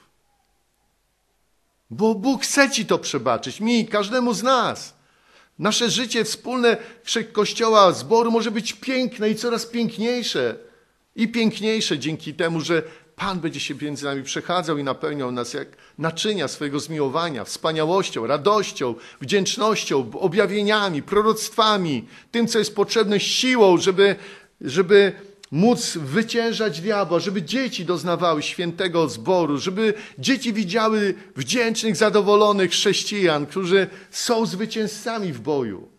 Bo Bóg chce ci to przebaczyć, mi, każdemu z nas. Nasze życie wspólne Kościoła, zboru może być piękne i coraz piękniejsze. I piękniejsze dzięki temu, że Pan będzie się między nami przechadzał i napełniał nas jak naczynia swojego zmiłowania, wspaniałością, radością, wdzięcznością, objawieniami, proroctwami, tym, co jest potrzebne, siłą, żeby, żeby móc wyciężać diabła, żeby dzieci doznawały świętego zboru, żeby dzieci widziały wdzięcznych, zadowolonych chrześcijan, którzy są zwycięzcami w boju.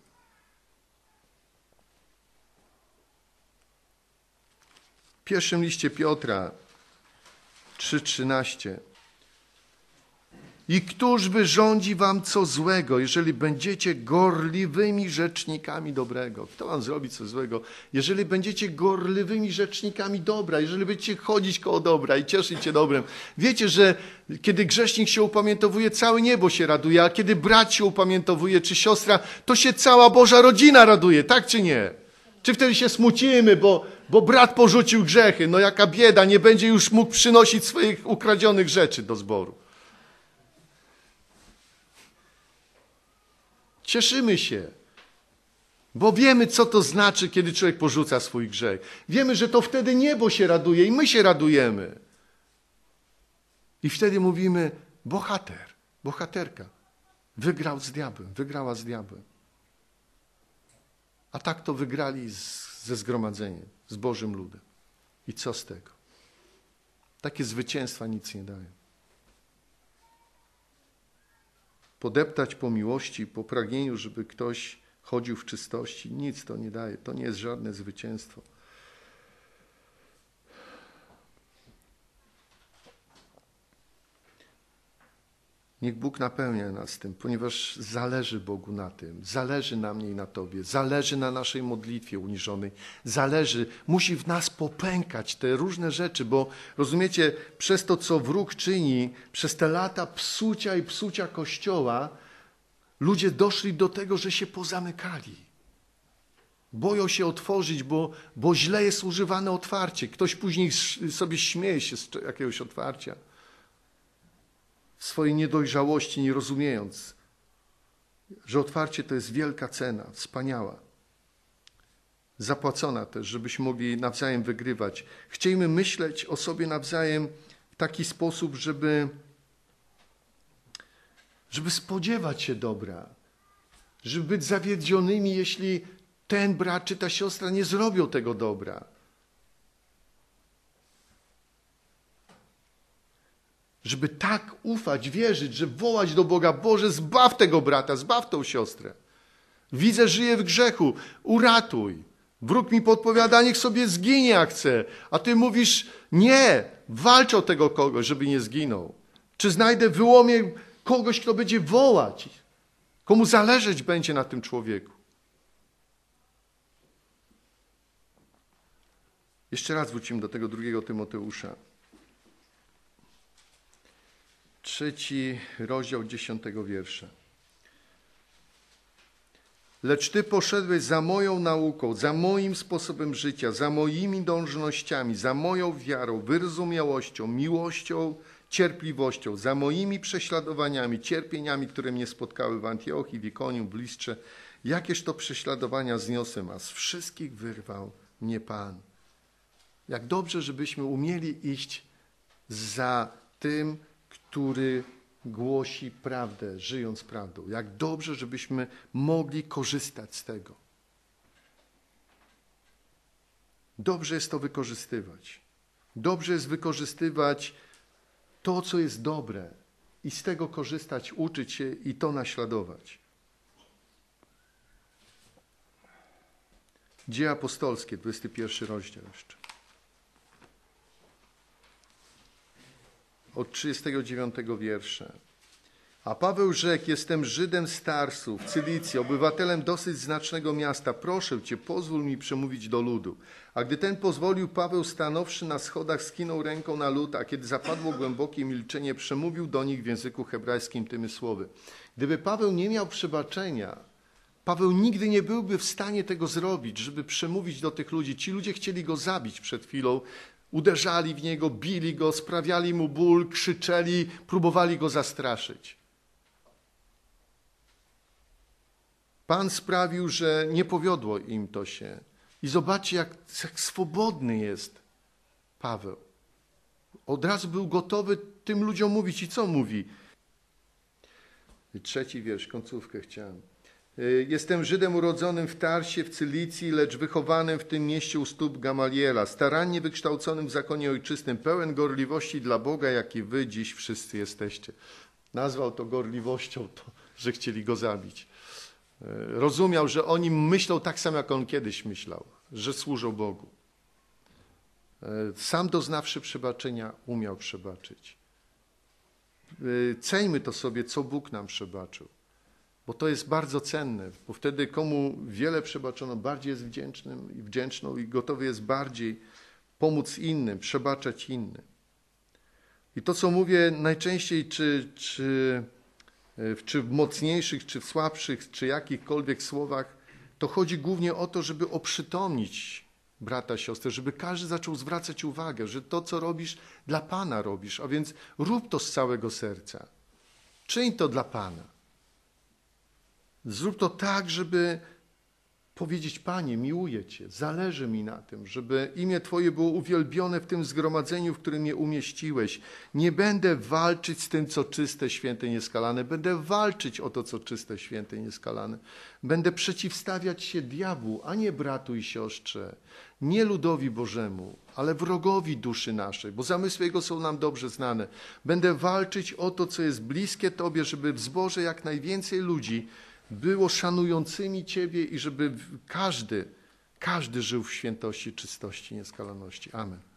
W pierwszym liście Piotra trzy trzynaście. I któż wyrządzi wam co złego, jeżeli będziecie gorliwymi rzecznikami dobrego? Kto wam zrobi co złego? Jeżeli będziecie gorliwymi rzecznikami dobra, jeżeli będziecie chodzić koło dobra i cieszyć się dobrem. Wiecie, że kiedy grzesznik się upamiętowuje, całe niebo się raduje, a kiedy brat się upamiętowuje, czy siostra, to się cała Boża rodzina raduje, tak czy nie? Czy wtedy się smucimy, bo, bo brat porzucił grzechy? No jaka bieda, nie będzie już mógł przynosić swoich ukradzionych rzeczy do zboru. Cieszymy się, bo wiemy, co to znaczy, kiedy człowiek porzuca swój grzech. Wiemy, że to wtedy niebo się raduje i my się radujemy. I wtedy mówimy, bohater, bohaterka wygrał z diabłem, wygrała z diabłem. A tak to wygrali z, ze zgromadzeniem, z Bożym ludem. I co z tego? Takie zwycięstwa nic nie dają. Podeptać po miłości, po pragnieniu, żeby ktoś chodził w czystości, nic to nie daje. To nie jest żadne zwycięstwo. Niech Bóg napełnia nas tym, ponieważ zależy Bogu na tym, zależy na mnie i na Tobie, zależy na naszej modlitwie uniżonej, zależy, musi w nas popękać te różne rzeczy, bo rozumiecie, przez to, co wróg czyni, przez te lata psucia i psucia Kościoła, ludzie doszli do tego, że się pozamykali. Boją się otworzyć, bo, bo źle jest używane otwarcie. Ktoś później sobie śmieje się z jakiegoś otwarcia. W swojej niedojrzałości, nie rozumiejąc, że otwarcie to jest wielka cena, wspaniała. Zapłacona też, żebyśmy mogli nawzajem wygrywać. Chciejmy myśleć o sobie nawzajem w taki sposób, żeby, żeby spodziewać się dobra, żeby być zawiedzionymi, jeśli ten brat czy ta siostra nie zrobią tego dobra. Żeby tak ufać, wierzyć, że wołać do Boga: Boże, zbaw tego brata, zbaw tą siostrę. Widzę, żyje w grzechu, uratuj. Wróg mi podpowiada, niech sobie zginie jak chce. A ty mówisz: nie, walcz o tego kogoś, żeby nie zginął. Czy znajdę, wyłomię kogoś, kto będzie wołać, komu zależeć będzie na tym człowieku. Jeszcze raz wrócimy do tego drugiego Tymoteusza. Trzeci rozdział dziesiątego wiersza. Lecz ty poszedłeś za moją nauką, za moim sposobem życia, za moimi dążnościami, za moją wiarą, wyrozumiałością, miłością, cierpliwością, za moimi prześladowaniami, cierpieniami, które mnie spotkały w Antiochii, w Ikonium, w Listrze. Jakież to prześladowania zniosłem, a z wszystkich wyrwał mnie Pan. Jak dobrze, żebyśmy umieli iść za tym, który głosi prawdę, żyjąc prawdą. Jak dobrze, żebyśmy mogli korzystać z tego. Dobrze jest to wykorzystywać. Dobrze jest wykorzystywać to, co jest dobre i z tego korzystać, uczyć się i to naśladować. Dzieje apostolskie, dwudziesty pierwszy rozdział jeszcze. Od trzydziestego dziewiątego wiersza. A Paweł rzekł: jestem Żydem z Tarsu, w Cylicji, obywatelem dosyć znacznego miasta. Proszę cię, pozwól mi przemówić do ludu. A gdy ten pozwolił, Paweł, stanowszy na schodach, skinął ręką na lud, a kiedy zapadło głębokie milczenie, przemówił do nich w języku hebrajskim tymi słowy. Gdyby Paweł nie miał przebaczenia, Paweł nigdy nie byłby w stanie tego zrobić, żeby przemówić do tych ludzi. Ci ludzie chcieli go zabić przed chwilą. Uderzali w niego, bili go, sprawiali mu ból, krzyczeli, próbowali go zastraszyć. Pan sprawił, że nie powiodło im to się. I zobaczcie, jak, jak swobodny jest Paweł. Od razu był gotowy tym ludziom mówić. I co mówi? I trzeci wiersz, końcówkę chciałem. Jestem Żydem urodzonym w Tarsie, w Cylicji, lecz wychowanym w tym mieście u stóp Gamaliela, starannie wykształconym w zakonie ojczystym, pełen gorliwości dla Boga, jak i wy dziś wszyscy jesteście. Nazwał to gorliwością, to, że chcieli go zabić. Rozumiał, że oni myślą tak samo, jak on kiedyś myślał, że służą Bogu. Sam doznawszy przebaczenia, umiał przebaczyć. Ceńmy to sobie, co Bóg nam przebaczył. Bo to jest bardzo cenne, bo wtedy komu wiele przebaczono, bardziej jest wdzięcznym i wdzięczną i gotowy jest bardziej pomóc innym, przebaczać innym. I to, co mówię najczęściej, czy, czy, czy w mocniejszych, czy w słabszych, czy jakichkolwiek słowach, to chodzi głównie o to, żeby oprzytomnić brata, siostrę, żeby każdy zaczął zwracać uwagę, że to, co robisz, dla Pana robisz, a więc rób to z całego serca. Czyń to dla Pana. Zrób to tak, żeby powiedzieć: Panie, miłuję Cię, zależy mi na tym, żeby imię Twoje było uwielbione w tym zgromadzeniu, w którym je umieściłeś. Nie będę walczyć z tym, co czyste, święte, nieskalane. Będę walczyć o to, co czyste, święte, nieskalane. Będę przeciwstawiać się diabłu, a nie bratu i siostrze, nie ludowi Bożemu, ale wrogowi duszy naszej, bo zamysły Jego są nam dobrze znane. Będę walczyć o to, co jest bliskie Tobie, żeby w zborze jak najwięcej ludzi było szanującymi Ciebie i żeby każdy, każdy żył w świętości, czystości, nieskalaności. Amen.